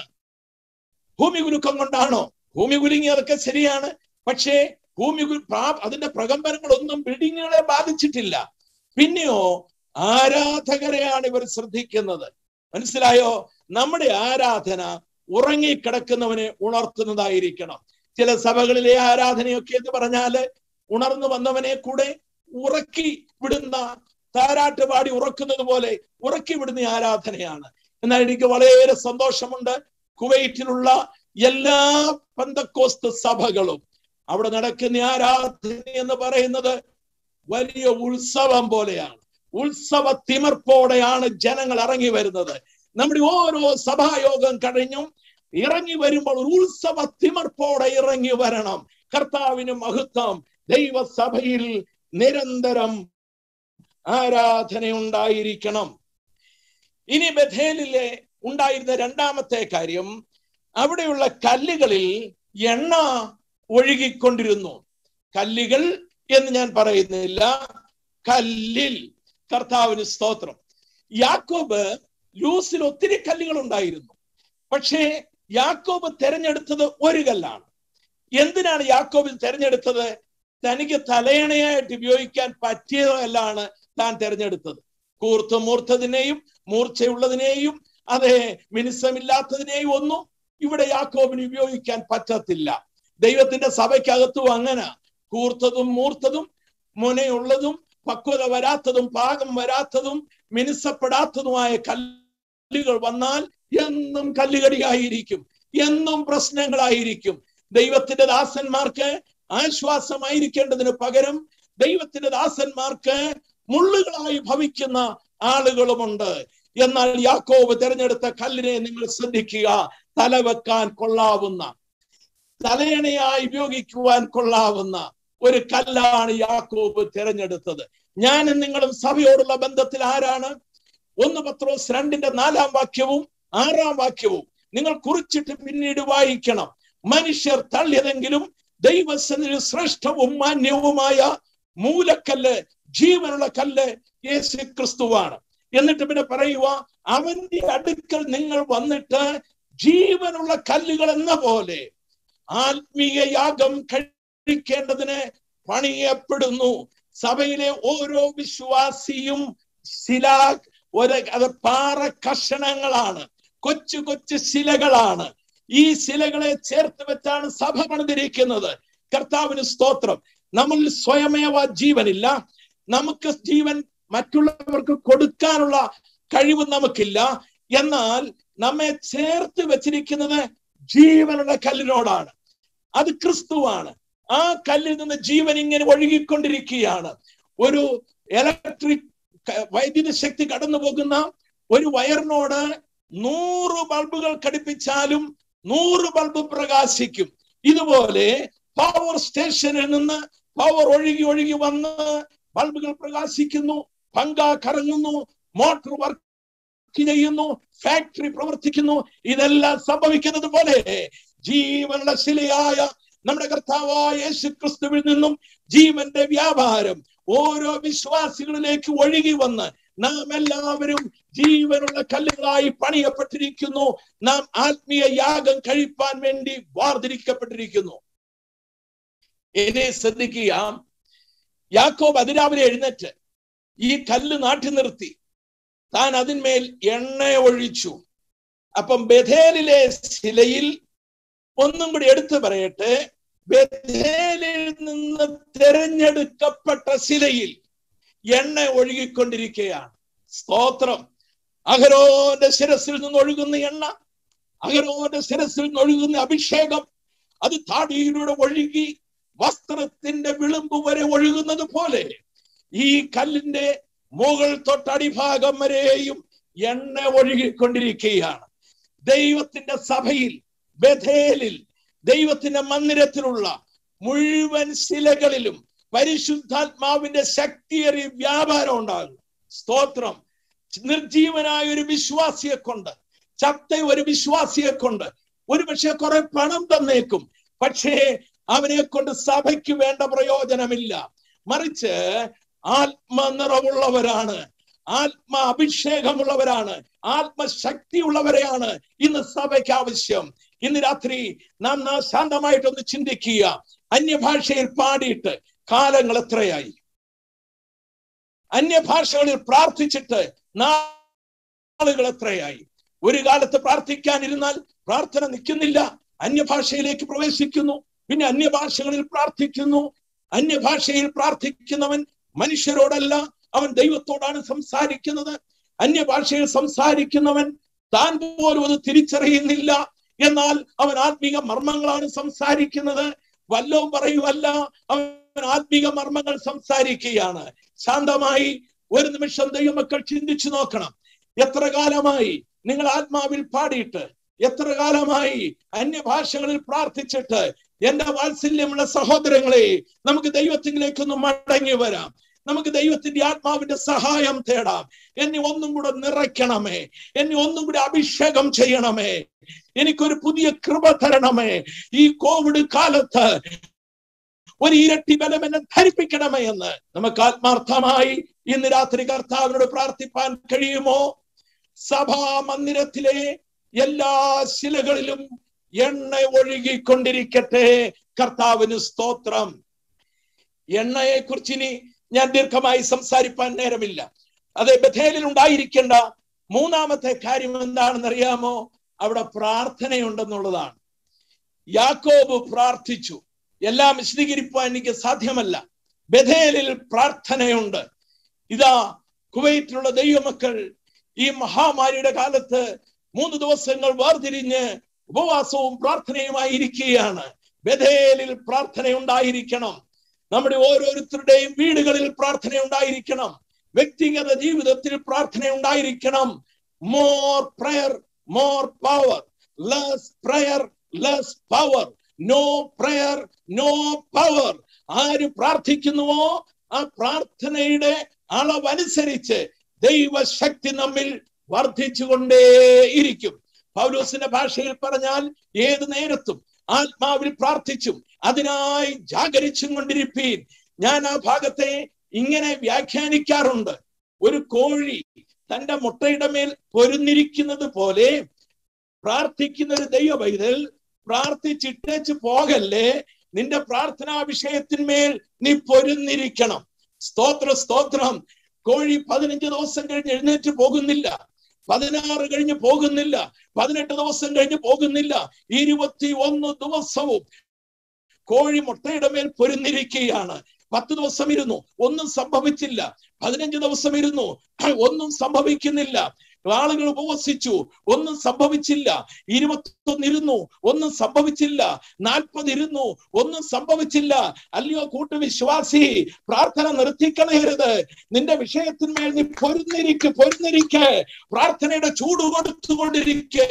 ഭൂമി കുലുക്കം കൊണ്ടാണോ? ഭൂമി കുലുങ്ങി, അതൊക്കെ ശരിയാണ്. പക്ഷേ ഭൂമി അതിന്റെ പ്രകമ്പനങ്ങളൊന്നും ബിൽഡിങ്ങുകളെ ബാധിച്ചിട്ടില്ല. പിന്നെയോ ആരാധകരെയാണ് ഇവർ ശ്രദ്ധിക്കുന്നത്. മനസ്സിലായോ? നമ്മുടെ ആരാധന ഉറങ്ങിക്കിടക്കുന്നവനെ ഉണർത്തുന്നതായിരിക്കണം. ചില സഭകളിലെ ആരാധനയൊക്കെ എന്ന് പറഞ്ഞാല് ഉണർന്നു വന്നവനെ കൂടെ ഉറക്കി വിടുന്ന, താരാട്ട് പാടി ഉറക്കുന്നത് പോലെ ഉറക്കി വിടുന്ന ആരാധനയാണ്. എന്നാൽ എനിക്ക് വളരെ സന്തോഷമുണ്ട്, കുവൈറ്റിലുള്ള എല്ലാ പെന്തക്കോസ്ത് സഭകളും അവിടെ നടക്കുന്ന ആരാധന എന്ന് പറയുന്നത് വലിയ ഉത്സവം പോലെയാണ്. ഉത്സവ തിമിർപ്പോടെയാണ് ജനങ്ങൾ ഇറങ്ങി വരുന്നത്. നമ്മുടെ ഓരോ സഭായോഗം കഴിഞ്ഞും ഇറങ്ങി വരുമ്പോൾ ഉത്സവ തിമിർപ്പോടെ ഇറങ്ങി വരണം. കർത്താവിന് മഹത്വം. ദൈവസഭയിൽ നിരന്തരം ആരാധന ഉണ്ടായിരിക്കണം. ഇനി ബഥേലിലെ ഉണ്ടായിരുന്ന രണ്ടാമത്തെ കാര്യം, അവിടെയുള്ള കല്ലുകളിൽ എണ്ണ ഒഴുകിക്കൊണ്ടിരുന്നു. കല്ലുകൾ എന്ന് ഞാൻ പറയുന്നില്ല, കല്ലിൽ. കർത്താവിന് സ്തോത്രം. യാക്കോബ് ലൂസിൽ ഒത്തിരി കല്ലുകൾ ഉണ്ടായിരുന്നു. പക്ഷേ യാക്കോബ് തെരഞ്ഞെടുത്തത് ഒരു കല്ലാണ്. എന്തിനാണ് യാക്കോബിൽ തെരഞ്ഞെടുത്തത്? തനിക്ക് തലയണയായിട്ട് ഉപയോഗിക്കാൻ പറ്റിയ കല്ലാണ് താൻ തെരഞ്ഞെടുത്തത്. കൂർത്തു മൂർത്തതിനെയും മൂർച്ചയുള്ളതിനെയും അതെ മിനുസമില്ലാത്തതിനെയും ഒന്നും ഇവിടെ യാക്കോബിന് ഉപയോഗിക്കാൻ പറ്റത്തില്ല. ദൈവത്തിന്റെ സഭയ്ക്കകത്തും അങ്ങനെ കൂർത്തതും മൂർത്തതും മുനയുള്ളതും പക്വത വരാത്തതും പാകം വരാത്തതും മിനുസപ്പെടാത്തതുമായ കല്ലുകൾ വന്നാൽ എന്നും കല്ലുകടിയായിരിക്കും, എന്നും പ്രശ്നങ്ങളായിരിക്കും. ദൈവത്തിന്റെ ദാസന്മാർക്ക് ആശ്വാസമായിരിക്കേണ്ടതിന് പകരം ദൈവത്തിന്റെ ദാസന്മാർക്ക് മുള്ളുകളായി ഭവിക്കുന്ന ആളുകളുമുണ്ട്. എന്നാൽ യാക്കോബ് തിരഞ്ഞെടുത്ത കല്ലിനെ നിങ്ങൾ ശ്രദ്ധിക്കുക. തലവെക്കാൻ കൊള്ളാവുന്ന, തലയണയായി ഉപയോഗിക്കുവാൻ കൊള്ളാവുന്ന ഒരു കല്ലാണ് യാക്കോബ് തിരഞ്ഞെടുത്തത്. ഞാനും നിങ്ങളും സഭയോടുള്ള ബന്ധത്തിൽ ആരാണ്? ഒന്ന് പത്രോസ് രണ്ടിന്റെ നാലാം വാക്യവും ആറാം വാക്യവും നിങ്ങൾ കുറിച്ചിട്ട് പിന്നീട് വായിക്കണം. മനുഷ്യർ തള്ളിയതെങ്കിലും ദൈവസന്നിധിയിൽ ശ്രേഷ്ഠവും മാന്യവുമായ മൂലക്കല്ല്, ജീവനുള്ള കല്ല് യേശു ക്രിസ്തുവാണ്. എന്നിട്ട് പിന്നെ പറയുക, അവന്റെ അടുക്കൽ നിങ്ങൾ വന്നിട്ട് ജീവനുള്ള കല്ലുകൾ എന്ന പോലെ ആത്മീയ യാഗം കഴിക്കേണ്ടതിന് പണിയപ്പെടുന്നു. സഭയിലെ ഓരോ വിശ്വാസിയും ശിലാ ഒരു അത് പാറ കഷണങ്ങളാണ്, കൊച്ചു കൊച്ചു ശിലകളാണ്. ഈ ശിലകളെ ചേർത്ത് വെച്ചാണ് സഭ പണിതിരിക്കുന്നത്. കർത്താവിന് സ്തോത്രം. നമ്മൾ സ്വയമേവ ജീവനില്ല. നമുക്ക് ജീവൻ മറ്റുള്ളവർക്ക് കൊടുക്കാനുള്ള കഴിവ് നമുക്കില്ല. എന്നാൽ നമ്മെ ചേർത്ത് വെച്ചിരിക്കുന്നത് ജീവനുള്ള കല്ലിനോടാണ്. അത് ക്രിസ്തുവാണ്. ആ കല്ലിൽ നിന്ന് ജീവൻ ഇങ്ങനെ ഒഴുകിക്കൊണ്ടിരിക്കുകയാണ്. ഒരു ഇലക്ട്രിക് വൈദ്യുത ശക്തി കടന്നു പോകുന്ന ഒരു വയറിനോട് നൂറ് ബൾബുകൾ ഘടിപ്പിച്ചാലും നൂറ് ബൾബ് പ്രകാശിക്കും. ഇതുപോലെ പവർ സ്റ്റേഷനിൽ നിന്ന് പവർ ഒഴുകി ഒഴുകി വന്ന് ബൾബുകൾ പ്രകാശിക്കുന്നു, പങ്ക കറങ്ങുന്നു, മോട്ടോർ വർക്ക് ചെയ്യുന്നു, ഫാക്ടറി പ്രവർത്തിക്കുന്നു. ഇതെല്ലാം സംഭവിക്കുന്നത് പോലെ ജീവനുള്ള ശിലയായ നമ്മുടെ കർത്താവായ യേശു ക്രിസ്തുവിൽ നിന്നും ജീവന്റെ വ്യാപാരം ഓരോ വിശ്വാസികളിലേക്ക് ഒഴുകി വന്ന് നാം എല്ലാവരും ജീവനുള്ള കല്ലുകളായി പണിയപ്പെട്ടിരിക്കുന്നു. നാം ആത്മീയ യാഗം കഴിപ്പാൻ വേണ്ടി വാർതിരിക്കപ്പെട്ടിരിക്കുന്നു. എന്നെ ശ്രദ്ധിക്കുക. യാക്കോബ് അതിരാവിലെ എഴുന്നേറ്റ് ഈ കല്ല് നാട്ടി നിർത്തി താൻ അതിന്മേൽ എണ്ണ ഒഴിച്ചു. അപ്പം ബഥേലിലെ ശിലയിൽ ഒന്നും കൂടി എടുത്തു പറയട്ടെ, ബഥേലിൽ നിന്ന് തിരഞ്ഞെടുക്കപ്പെട്ട ശിലയിൽ എണ്ണ ഒഴുകിക്കൊണ്ടിരിക്കുകയാണ്. സ്തോത്രം. അഹരോന്റെ ശിരസിൽ നിന്ന് ഒഴുകുന്ന എണ്ണ, അഹരോന്റെ ശിരസിൽ നിന്ന് ഒഴുകുന്ന അഭിഷേകം, അത് താടിയിലൂടെ ഒഴുകി വസ്ത്രത്തിന്റെ വിളുമ്പ് വരെ ഒഴുകുന്നത് പോലെ ഈ കല്ലിന്റെ മുകൾ തൊട്ടടിഭാഗം വരെയും എണ്ണ ഒഴുകിക്കൊണ്ടിരിക്കുകയാണ്. ദൈവത്തിന്റെ സഭയിൽ, ബഥേലിൽ, ദൈവത്തിന്റെ മന്ദിരത്തിലുള്ള മുഴുവൻ ശിലകളിലും പരിശുദ്ധാത്മാവിന്റെ ശക്തിയേറിയ വ്യാപാരം ഉണ്ടാകും. സ്തോത്രം. നിർജീവനായ ഒരു വിശ്വാസിയെ കൊണ്ട്, ചത്ത ഒരു വിശ്വാസിയെ കൊണ്ട് ഒരു പക്ഷെ കുറെ പണം തന്നേക്കും, പക്ഷേ അവനെ കൊണ്ട് സഭയ്ക്ക് വേണ്ട പ്രയോജനമില്ല. മറിച്ച് ആത്മനിറവുള്ളവരാണ്, ആത്മ അഭിഷേകമുള്ളവരാണ്, ആത്മശക്തിയുള്ളവരെയാണ് ഇന്ന് സഭയ്ക്ക് ആവശ്യം. ഇന്ന് രാത്രി നാം ശാന്തമായിട്ടൊന്ന് ചിന്തിക്കുക. അന്യഭാഷയിൽ പാടിയിട്ട് കാലങ്ങൾ എത്രയായി? അന്യഭാഷകളിൽ പ്രാർത്ഥിച്ചിട്ട് നാളുകൾ എത്രയായി? ഒരു കാലത്ത് പ്രാർത്ഥിക്കാനിരുന്നാൽ പ്രാർത്ഥന നിൽക്കുന്നില്ല, അന്യഭാഷയിലേക്ക് പ്രവേശിക്കുന്നു, പിന്നെ അന്യഭാഷകളിൽ പ്രാർത്ഥിക്കുന്നു. അന്യഭാഷയിൽ പ്രാർത്ഥിക്കുന്നവൻ മനുഷ്യരോടല്ല, അവൻ ദൈവത്തോടാണ് സംസാരിക്കുന്നത്. അന്യഭാഷയിൽ സംസാരിക്കുന്നവൻ താൻ പോലും അത് തിരിച്ചറിയുന്നില്ല. എന്നാൽ അവൻ ആത്മീക മർമ്മങ്ങളാണ് സംസാരിക്കുന്നത്. വല്ലവും പറയുവല്ല, അവൻ ആത്മീക മർമ്മങ്ങൾ സംസാരിക്കുകയാണ്. ശാന്തമായി ഒരു നിമിഷം ദൈവമക്കൾ ചിന്തിച്ചു നോക്കണം. എത്ര കാലമായി നിങ്ങൾ ആത്മാവിൽ പാടിയിട്ട്, എത്ര കാലമായി അന്യഭാഷകളിൽ പ്രാർത്ഥിച്ചിട്ട്? എന്റെ വാത്സല്യമുള്ള സഹോദരങ്ങളെ, നമുക്ക് ദൈവത്തിലേക്കൊന്ന് മടങ്ങി വരാം. നമുക്ക് ദൈവത്തിന്റെ ആത്മാവിന്റെ സഹായം തേടാം. എന്നെ ഒന്നും കൂടെ നിറയ്ക്കണമേ, എന്നെ ഒന്നും കൂടി അഭിഷേകം ചെയ്യണമേ, എനിക്കൊരു പുതിയ കൃപ തരണമേ. ഈ കോവിഡ് കാലത്ത് ഒരു ഇരട്ടി ബലം എന്നെ ധരിപ്പിക്കണമേ എന്ന് നമുക്ക് ആത്മാർത്ഥമായി ഇന്ന് രാത്രി കർത്താവിനോട് പ്രാർത്ഥിപ്പാൻ കഴിയുമോ? സഭാ മന്ദിരത്തിലെ എല്ലാ ശിലകളിലും എണ്ണ ഒഴുകിക്കൊണ്ടിരിക്കട്ടെ. കർത്താവിന് സ്തോത്രം. എണ്ണയെ കുറിച്ച് ഇനി ഞാൻ ദീർഘമായി സംസാരിപ്പാൻ നേരമില്ല. അത് ബഥേലിൽ ഉണ്ടായിരിക്കേണ്ട മൂന്നാമത്തെ കാര്യം എന്താണെന്ന് അറിയാമോ? അവിടെ പ്രാർത്ഥനയുണ്ടെന്നുള്ളതാണ്. യാക്കോബ് പ്രാർത്ഥിച്ചു. എല്ലാം വിശദീകരിപ്പാൻ എനിക്ക് സാധ്യമല്ല. ബഥേലിൽ പ്രാർത്ഥനയുണ്ട്. ഇതാ കുവൈറ്റിലുള്ള ദൈവമക്കൾ ഈ മഹാമാരിയുടെ കാലത്ത് മൂന്ന് ദിവസങ്ങൾ വേർതിരിഞ്ഞ് ഉപവാസവും പ്രാർത്ഥനയുമായി ഇരിക്കുകയാണ്. ബഥേലിൽ പ്രാർത്ഥന ഉണ്ടായിരിക്കണം. നമ്മുടെ ഓരോരുത്തരുടെയും വീടുകളിൽ പ്രാർത്ഥന ഉണ്ടായിരിക്കണം. വ്യക്തിഗത ജീവിതത്തിൽ പ്രാർത്ഥന ഉണ്ടായിരിക്കണം. More prayer more power, less prayer less power, no prayer no power. ആര് പ്രാർത്ഥിക്കുന്നുവോ ആ പ്രാർത്ഥനയുടെ അളവനുസരിച്ച് ദൈവശക്തി നമ്മിൽ വർദ്ധിച്ചുകൊണ്ടേയിരിക്കും. പൗലോസിന്റെ ഭാഷയിൽ പറഞ്ഞാൽ ഏത് നേരത്തും ആത്മാവിൽ പ്രാർത്ഥിച്ചും അതിനായി ജാഗരിച്ചും കൊണ്ടിരിപ്പീൻ. ഞാൻ ആ ഭാഗത്തെ ഇങ്ങനെ വ്യാഖ്യാനിക്കാറുണ്ട്. ഒരു കോഴി തന്റെ മുട്ടയുടെ മേൽ പൊരുന്നിരിക്കുന്നത് പോലെ പ്രാർത്ഥിക്കുന്ന ഒരു ദൈവ പൈതൽ പ്രാർത്ഥിച്ചിട്ടേച്ച് പോകല്ലേ. നിന്റെ പ്രാർത്ഥനാ വിഷയത്തിന്മേൽ നീ പൊരുന്നിരിക്കണം. സ്തോത്ര സ്തോത്രം. കോഴി പതിനഞ്ച് ദിവസം കഴിഞ്ഞ് എഴുന്നേറ്റ് പോകുന്നില്ല, പതിനാറ് കഴിഞ്ഞ് പോകുന്നില്ല, പതിനെട്ട് ദിവസം കഴിഞ്ഞ് പോകുന്നില്ല. ഇരുപത്തി ഒന്ന് ദിവസവും കോഴി മുട്ടയുടെ മേൽ പൊരുന്നിരിക്കുകയാണ്. പത്ത് ദിവസം ഇരുന്നു, ഒന്നും സംഭവിച്ചില്ല. പതിനഞ്ച് ദിവസം ഇരുന്നു, ഒന്നും സംഭവിക്കുന്നില്ല. ആളുകൾ ഉപവസിച്ചു, ഒന്നും സംഭവിച്ചില്ല. ഇരുപത്തൊന്ന് ഇരുന്നു, ഒന്നും സംഭവിച്ചില്ല. നാൽപ്പത് ഇരുന്നു, ഒന്നും സംഭവിച്ചില്ല. അല്ലയോ കൂട്ടുവിശ്വാസി, പ്രാർത്ഥന നിർത്തിക്കളയരുത്. നിന്റെ വിഷയത്തിന്മേൽ നീ പൊരുന്നിരിക്ക് പൊരുന്നിരിക്ക് പ്രാർത്ഥനയുടെ ചൂട് കൊടുത്തുകൊണ്ടിരിക്കെ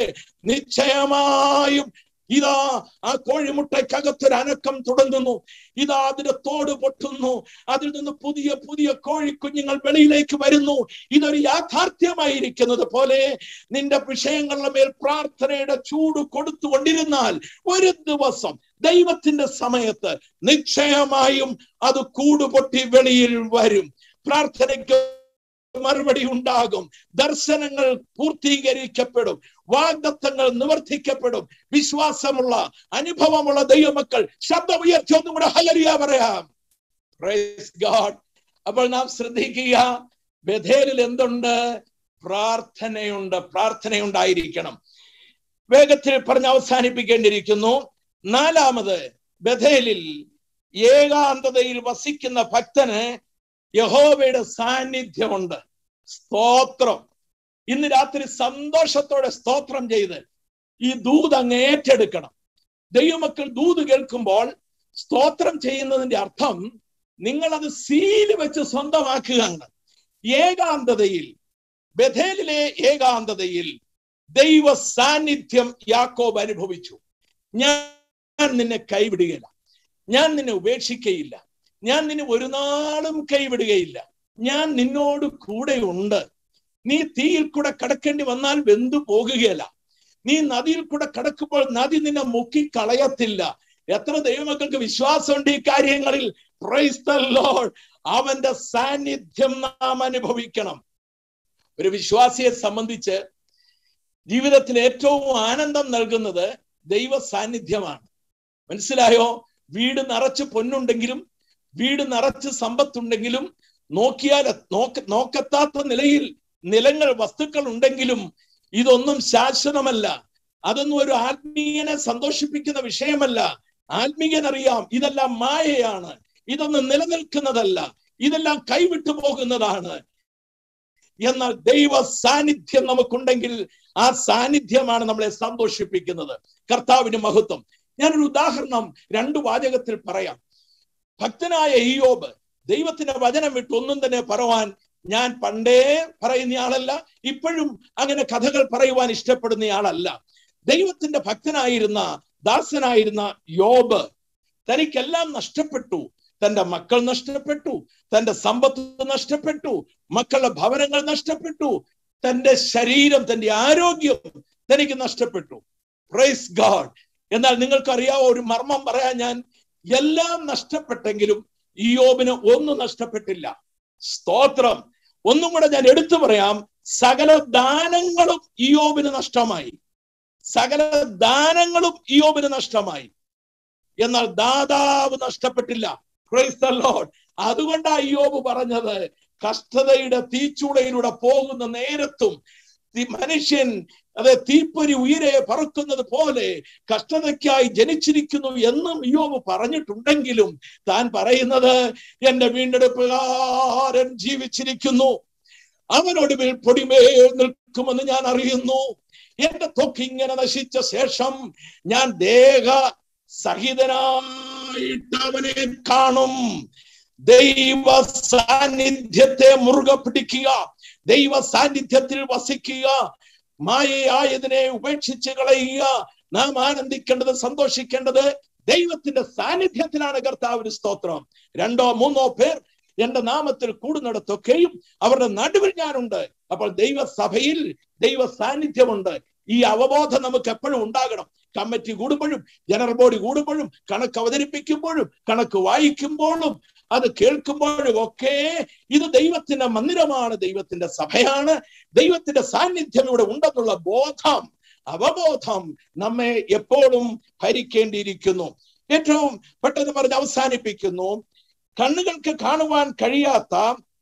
നിശ്ചയമായും ഇതാ ആ കോഴിമുട്ടയ്ക്കകത്തൊരു അനക്കം തുടങ്ങുന്നു. ഇതാ അതിന്റെ തോട് പൊട്ടുന്നു. അതിൽ നിന്ന് പുതിയ പുതിയ കോഴിക്കുഞ്ഞുങ്ങൾ വെളിയിലേക്ക് വരുന്നു. ഇതൊരു യാഥാർത്ഥ്യമായിരിക്കുന്നത് പോലെ നിന്റെ വിഷയങ്ങളുടെ മേൽ പ്രാർത്ഥനയുടെ ചൂട് കൊടുത്തുകൊണ്ടിരുന്നാൽ ഒരു ദിവസം ദൈവത്തിന്റെ സമയത്ത് നിശ്ചയമായും അത് കൂടുപൊട്ടി വെളിയിൽ വരും. പ്രാർത്ഥനയ്ക്ക് മറുപടി ഉണ്ടാകും. ദർശനങ്ങൾ പൂർത്തീകരിക്കപ്പെടും. വാഗ്ദത്തങ്ങൾ നിവർത്തിക്കപ്പെടും. വിശ്വാസമുള്ള അനുഭവമുള്ള ദൈവമക്കൾ ശബ്ദം ഉയർത്തി ഒന്നും കൂടെ ഹല്ലേലൂയ പറയാം. Praise God. അപ്പോൾ നാം ശ്രദ്ധിക്കുക, ബഥേലിൽ എന്തുണ്ട്? പ്രാർത്ഥനയുണ്ട്. പ്രാർത്ഥനയുണ്ടായിരിക്കണം. വേഗത്തിൽ പറഞ്ഞ് അവസാനിപ്പിക്കേണ്ടിയിരിക്കുന്നു. നാലാമത്, ബഥേലിൽ ഏകാന്തതയിൽ വസിക്കുന്ന ഭക്തന് യഹോവയുടെ സാന്നിധ്യമുണ്ട്. സ്തോത്രം. ഇന്ന് രാത്രി സന്തോഷത്തോടെ സ്തോത്രം ചെയ്ത് ഈ ദൂത് അങ്ങ് ഏറ്റെടുക്കണം. ദൈവമക്കൾ ദൂത് കേൾക്കുമ്പോൾ സ്തോത്രം ചെയ്യുന്നതിന്റെ അർത്ഥം നിങ്ങളത് സീല് വെച്ച് സ്വന്തമാക്കുകയാണ്. ഏകാന്തതയിൽ, ബഥേലിലെ ഏകാന്തതയിൽ ദൈവ സാന്നിധ്യം യാക്കോബ് അനുഭവിച്ചു. ഞാൻ നിന്നെ കൈവിടുകയില്ല, ഞാൻ നിന്നെ ഉപേക്ഷിക്കയില്ല, ഞാൻ നിന്നെ ഒരു നാളും കൈവിടുകയില്ല, ഞാൻ നിന്നോട് കൂടെ ഉണ്ട്. നീ തീയിൽ കൂടെ കടക്കേണ്ടി വന്നാൽ വെന്തു പോകുകയില്ല, നീ നദിയിൽ കൂടെ കടക്കുമ്പോൾ നദി നിന്നെ മുക്കിക്കളയത്തില്ല. എത്ര ദൈവമക്കൾക്ക് വിശ്വാസമുണ്ട് ഈ കാര്യങ്ങളിൽ? Praise the Lord. അവന്റെ സാന്നിധ്യം നാം അനുഭവിക്കണം. ഒരു വിശ്വാസിയെ സംബന്ധിച്ച് ജീവിതത്തിൽ ഏറ്റവും ആനന്ദം നൽകുന്നത് ദൈവ സാന്നിധ്യമാണ്. മനസ്സിലായോ? വീട് നിറച്ച് പൊന്നുണ്ടെങ്കിലും വീട് നിറച്ച് സമ്പത്തുണ്ടെങ്കിലും നോക്കിയാൽ നോക്ക നോക്കത്താത്ത നിലയിൽ നിലങ്ങൾ വസ്തുക്കൾ ഉണ്ടെങ്കിലും ഇതൊന്നും ശാശ്വതമല്ല. അതൊന്നും ഒരു ആത്മീയനെ സന്തോഷിപ്പിക്കുന്ന വിഷയമല്ല. ആത്മീയനറിയാം ഇതെല്ലാം മായയാണ്, ഇതൊന്നും നിലനിൽക്കുന്നതല്ല, ഇതെല്ലാം കൈവിട്ടു പോകുന്നതാണ്. എന്നാൽ ദൈവ സാന്നിധ്യം നമുക്കുണ്ടെങ്കിൽ ആ സാന്നിധ്യമാണ് നമ്മളെ സന്തോഷിപ്പിക്കുന്നത്. കർത്താവിന് മഹത്വം. ഞാനൊരു ഉദാഹരണം രണ്ടു വാചകത്തിൽ പറയാം. ഭക്തനായ ഇയ്യോബ് ദൈവത്തിന്റെ വചനം വിട്ട് ഒന്നും തന്നെ പറയുവാൻ ഞാൻ പണ്ടേ പറയുന്നയാളല്ല, ഇപ്പോഴും അങ്ങനെ കഥകൾ പറയുവാൻ ഇഷ്ടപ്പെടുന്നയാളല്ല. ദൈവത്തിന്റെ ഭക്തനായിരുന്ന ദാസനായിരുന്ന യോബ് തനിക്കെല്ലാം നഷ്ടപ്പെട്ടു. തന്റെ മക്കൾ നഷ്ടപ്പെട്ടു, തന്റെ സമ്പത്ത് നഷ്ടപ്പെട്ടു, മക്കളുടെ ഭവനങ്ങൾ നഷ്ടപ്പെട്ടു, തന്റെ ശരീരം, തന്റെ ആരോഗ്യം തനിക്ക് നഷ്ടപ്പെട്ടു. Praise God. എന്നാൽ നിങ്ങൾക്കറിയാവോ, ഒരു മർമ്മം പറയാൻ ഞാൻ, എല്ലാം നഷ്ടപ്പെട്ടെങ്കിലും ഇയ്യോബിന് ഒന്നും നഷ്ടപ്പെട്ടില്ല. സ്തോത്രം. ഒന്നും കൂടെ ഞാൻ എടുത്തു പറയാം, സകല ദാനങ്ങളും ഇയ്യോബിന് നഷ്ടമായി. സകല ദാനങ്ങളും ഇയ്യോബിന് നഷ്ടമായി. എന്നാൽ ദാതാവ് നഷ്ടപ്പെട്ടില്ല. Price the Lord. അതുകൊണ്ടാ ഇയ്യോബ് പറഞ്ഞത്, കഷ്ടതയുടെ തീച്ചൂളയിലൂടെ പോകുന്ന നേരത്തും മനുഷ്യൻ അതെ തീപ്പൊരി ഉയരെ പറക്കുന്നത് പോലെ കഷ്ടതയ്ക്കായി ജനിച്ചിരിക്കുന്നു എന്നും ഇയ്യോബ് പറഞ്ഞിട്ടുണ്ടെങ്കിലും താൻ പറയുന്നത്, എന്റെ വീണ്ടെടുപ്പുകാരൻ ജീവിച്ചിരിക്കുന്നു, അവനൊടുവിൽ പൊടിമേൽ നിൽക്കുമെന്ന് ഞാൻ അറിയുന്നു. എന്റെ ത്വക്ക് ഇങ്ങനെ നശിച്ച ശേഷം ഞാൻ ദേഹ സഹിതനായിട്ട് അവനെ കാണും. ദൈവ സാന്നിധ്യത്തെ മുറുകെ പിടിക്കുക, ദൈവ സാന്നിധ്യത്തിൽ വസിക്കുക, മായയായതിനെ ഉപേക്ഷിച്ച് കളയുക. നാം ആനന്ദിക്കേണ്ടത്, സന്തോഷിക്കേണ്ടത് ദൈവത്തിന്റെ സാന്നിധ്യത്തിലാണ്. കർത്താവിന് സ്തോത്രം. രണ്ടോ മൂന്നോ പേർ എന്റെ നാമത്തിൽ കൂടുന്നിടത്തൊക്കെയും അവരുടെ നടുവിൽ ഞാനുണ്ട്. അപ്പോൾ ദൈവസഭയിൽ ദൈവ സാന്നിധ്യമുണ്ട്. ഈ അവബോധം നമുക്ക് എപ്പോഴും ഉണ്ടാകണം. കമ്മിറ്റി കൂടുമ്പോഴും ജനറൽ ബോഡി കൂടുമ്പോഴും കണക്ക് അവതരിപ്പിക്കുമ്പോഴും കണക്ക് വായിക്കുമ്പോഴും അത് കേൾക്കുമ്പോഴും ഒക്കെ ഇത് ദൈവത്തിന്റെ മന്ദിരമാണ്, ദൈവത്തിന്റെ സഭയാണ്, ദൈവത്തിന്റെ സാന്നിധ്യം ഇവിടെ ഉണ്ടെന്നുള്ള ബോധം, അവബോധം നമ്മെ എപ്പോഴും ഭരിക്കേണ്ടിയിരിക്കുന്നു. ഏറ്റവും പെട്ടെന്ന് പറഞ്ഞ് അവസാനിപ്പിക്കുന്നു. കണ്ണുകൾക്ക് കാണുവാൻ കഴിയാത്ത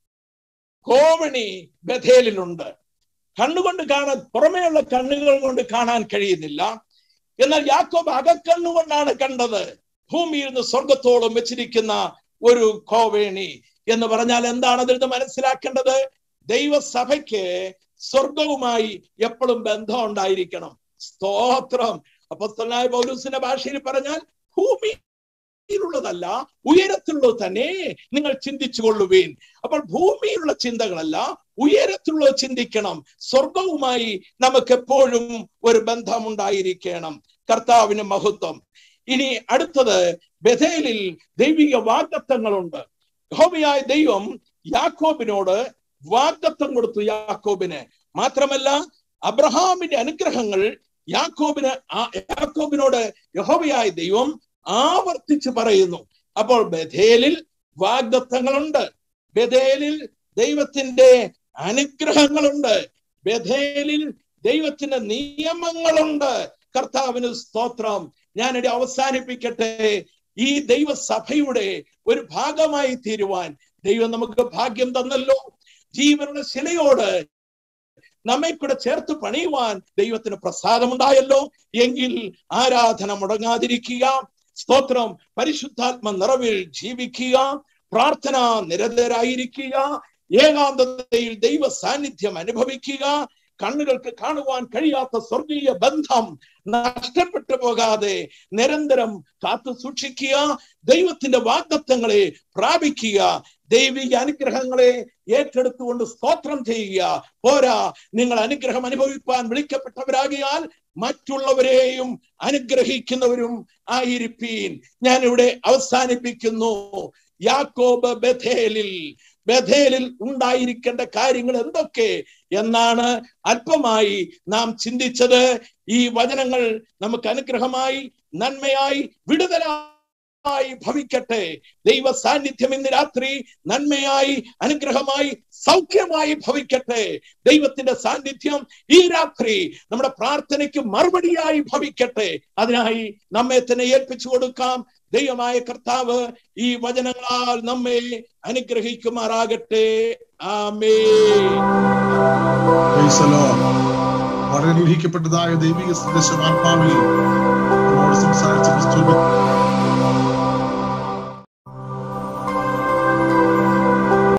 കോവണി ബഥേലിലുണ്ട്. കണ്ണുകൊണ്ട് കാണാൻ, പുറമേയുള്ള കണ്ണുകൾ കൊണ്ട് കാണാൻ കഴിയുന്നില്ല. എന്നാൽ യാക്കോബ് അകക്കണ്ണുകൊണ്ടാണ് കണ്ടത്. ഭൂമിയിൽ നിന്ന് സ്വർഗത്തോളം വെച്ചിരിക്കുന്ന ഒരു കോവേണി എന്ന് പറഞ്ഞാൽ എന്താണ് അതിൽ നിന്ന് മനസ്സിലാക്കേണ്ടത്? ദൈവസഭയ്ക്ക് സ്വർഗവുമായി എപ്പോഴും ബന്ധം ഉണ്ടായിരിക്കണം. സ്തോത്രം. അപ്പോസ്തലനായ പൗലോസിന്റെ ഭാഷയിൽ പറഞ്ഞാൽ ഭൂമിയിലുള്ളതല്ല, ഉയരത്തിലുള്ളത് തന്നെ നിങ്ങൾ ചിന്തിച്ചു കൊള്ളുവീൻ. അപ്പോൾ ഭൂമിയിലുള്ള ചിന്തകളല്ല, ഉയരത്തിലുള്ളത് ചിന്തിക്കണം. സ്വർഗവുമായി നമുക്ക് എപ്പോഴും ഒരു ബന്ധം ഉണ്ടായിരിക്കണം. കർത്താവിന് മഹത്വം. ഇനി അടുത്തത്, ബഥേലിൽ ദൈവിക വാഗ്ദത്തങ്ങളുണ്ട്. യഹോവയായ ദൈവം യാക്കോബിനോട് വാഗ്ദത്തം കൊടുത്തു. യാക്കോബിന് മാത്രമല്ല, അബ്രഹാമിന്റെ അനുഗ്രഹങ്ങൾ യാക്കോബിന് യാക്കോബിനോട് യഹോവയായ ദൈവം ആവർത്തിച്ച് പറയുന്നു. അപ്പോൾ ബഥേലിൽ വാഗ്ദത്തങ്ങളുണ്ട്, ബഥേലിൽ ദൈവത്തിന്റെ അനുഗ്രഹങ്ങളുണ്ട്, ബഥേലിൽ ദൈവത്തിന്റെ നിയമങ്ങളുണ്ട്. കർത്താവിന് സ്തോത്രം. ഞാനിവിടെ അവസാനിപ്പിക്കട്ടെ. ഈ ദൈവസഭയുടെ ഒരു ഭാഗമായി തീരുവാൻ ദൈവം നമുക്ക് ഭാഗ്യം തന്നല്ലോ. ജീവനുള്ള ശിലയോട് നമ്മെ കൂടെ ചേർത്ത് പണിയുവാൻ ദൈവത്തിന് പ്രസാദമുണ്ടായല്ലോ. എങ്കിൽ ആരാധന മുടങ്ങാതിരിക്കുക, സ്തോത്രം, പരിശുദ്ധാത്മ നിറവിൽ ജീവിക്കുക, പ്രാർത്ഥന നിരന്തരായിരിക്കുക, ഏകാന്തതയിൽ ദൈവ സാന്നിധ്യം അനുഭവിക്കുക, കണ്ണുകൾക്ക് കാണുവാൻ കഴിയാത്ത സ്വർഗീയ ബന്ധം നഷ്ടപ്പെട്ടു പോകാതെ നിരന്തരം കാത്തു സൂക്ഷിക്കുക, ദൈവത്തിന്റെ വാഗ്ദത്തങ്ങളെ പ്രാപിക്കുക, ദൈവിക അനുഗ്രഹങ്ങളെ ഏറ്റെടുത്തുകൊണ്ട് സ്തോത്രം ചെയ്യുക. പോരാ, നിങ്ങൾ അനുഗ്രഹം അനുഭവിപ്പാൻ വിളിക്കപ്പെട്ടവരാകിയാൽ മറ്റുള്ളവരെയും അനുഗ്രഹിക്കുന്നവരും ആയിരിപ്പീൻ. ഞാനിവിടെ അവസാനിപ്പിക്കുന്നു. യാക്കോബ് ബഥേലിൽ ബഥേലിൽ ഉണ്ടായിരിക്കേണ്ട കാര്യങ്ങൾ എന്തൊക്കെ എന്നാണ് അല്പമായി നാം ചിന്തിച്ചത്. ഈ വചനങ്ങൾ നമുക്ക് അനുഗ്രഹമായി, നന്മയായി, വിടുതലായി ഭവിക്കട്ടെ. ദൈവ സാന്നിധ്യം ഇന്ന് രാത്രി നന്മയായി, അനുഗ്രഹമായി, സൗഖ്യമായി ഭവിക്കട്ടെ. ദൈവത്തിന്റെ സാന്നിധ്യം ഈ രാത്രി നമ്മുടെ പ്രാർത്ഥനയ്ക്ക് മറുപടിയായി ഭവിക്കട്ടെ. അതിനായി നമ്മെ തന്നെ ഏൽപ്പിച്ചു കൊടുക്കാം. ദൈവമായ കർത്താവ് ഈ വചനങ്ങളാൽ നമ്മെ അനുഗ്രഹിക്കുമാറാകട്ടെ. ആമേൻ. വളരെ അനുഗ്രഹിക്കപ്പെട്ടതായ ദൈവിക സന്ദേശം ആത്മാവിൽ നമ്മോട് സംസാരിച്ച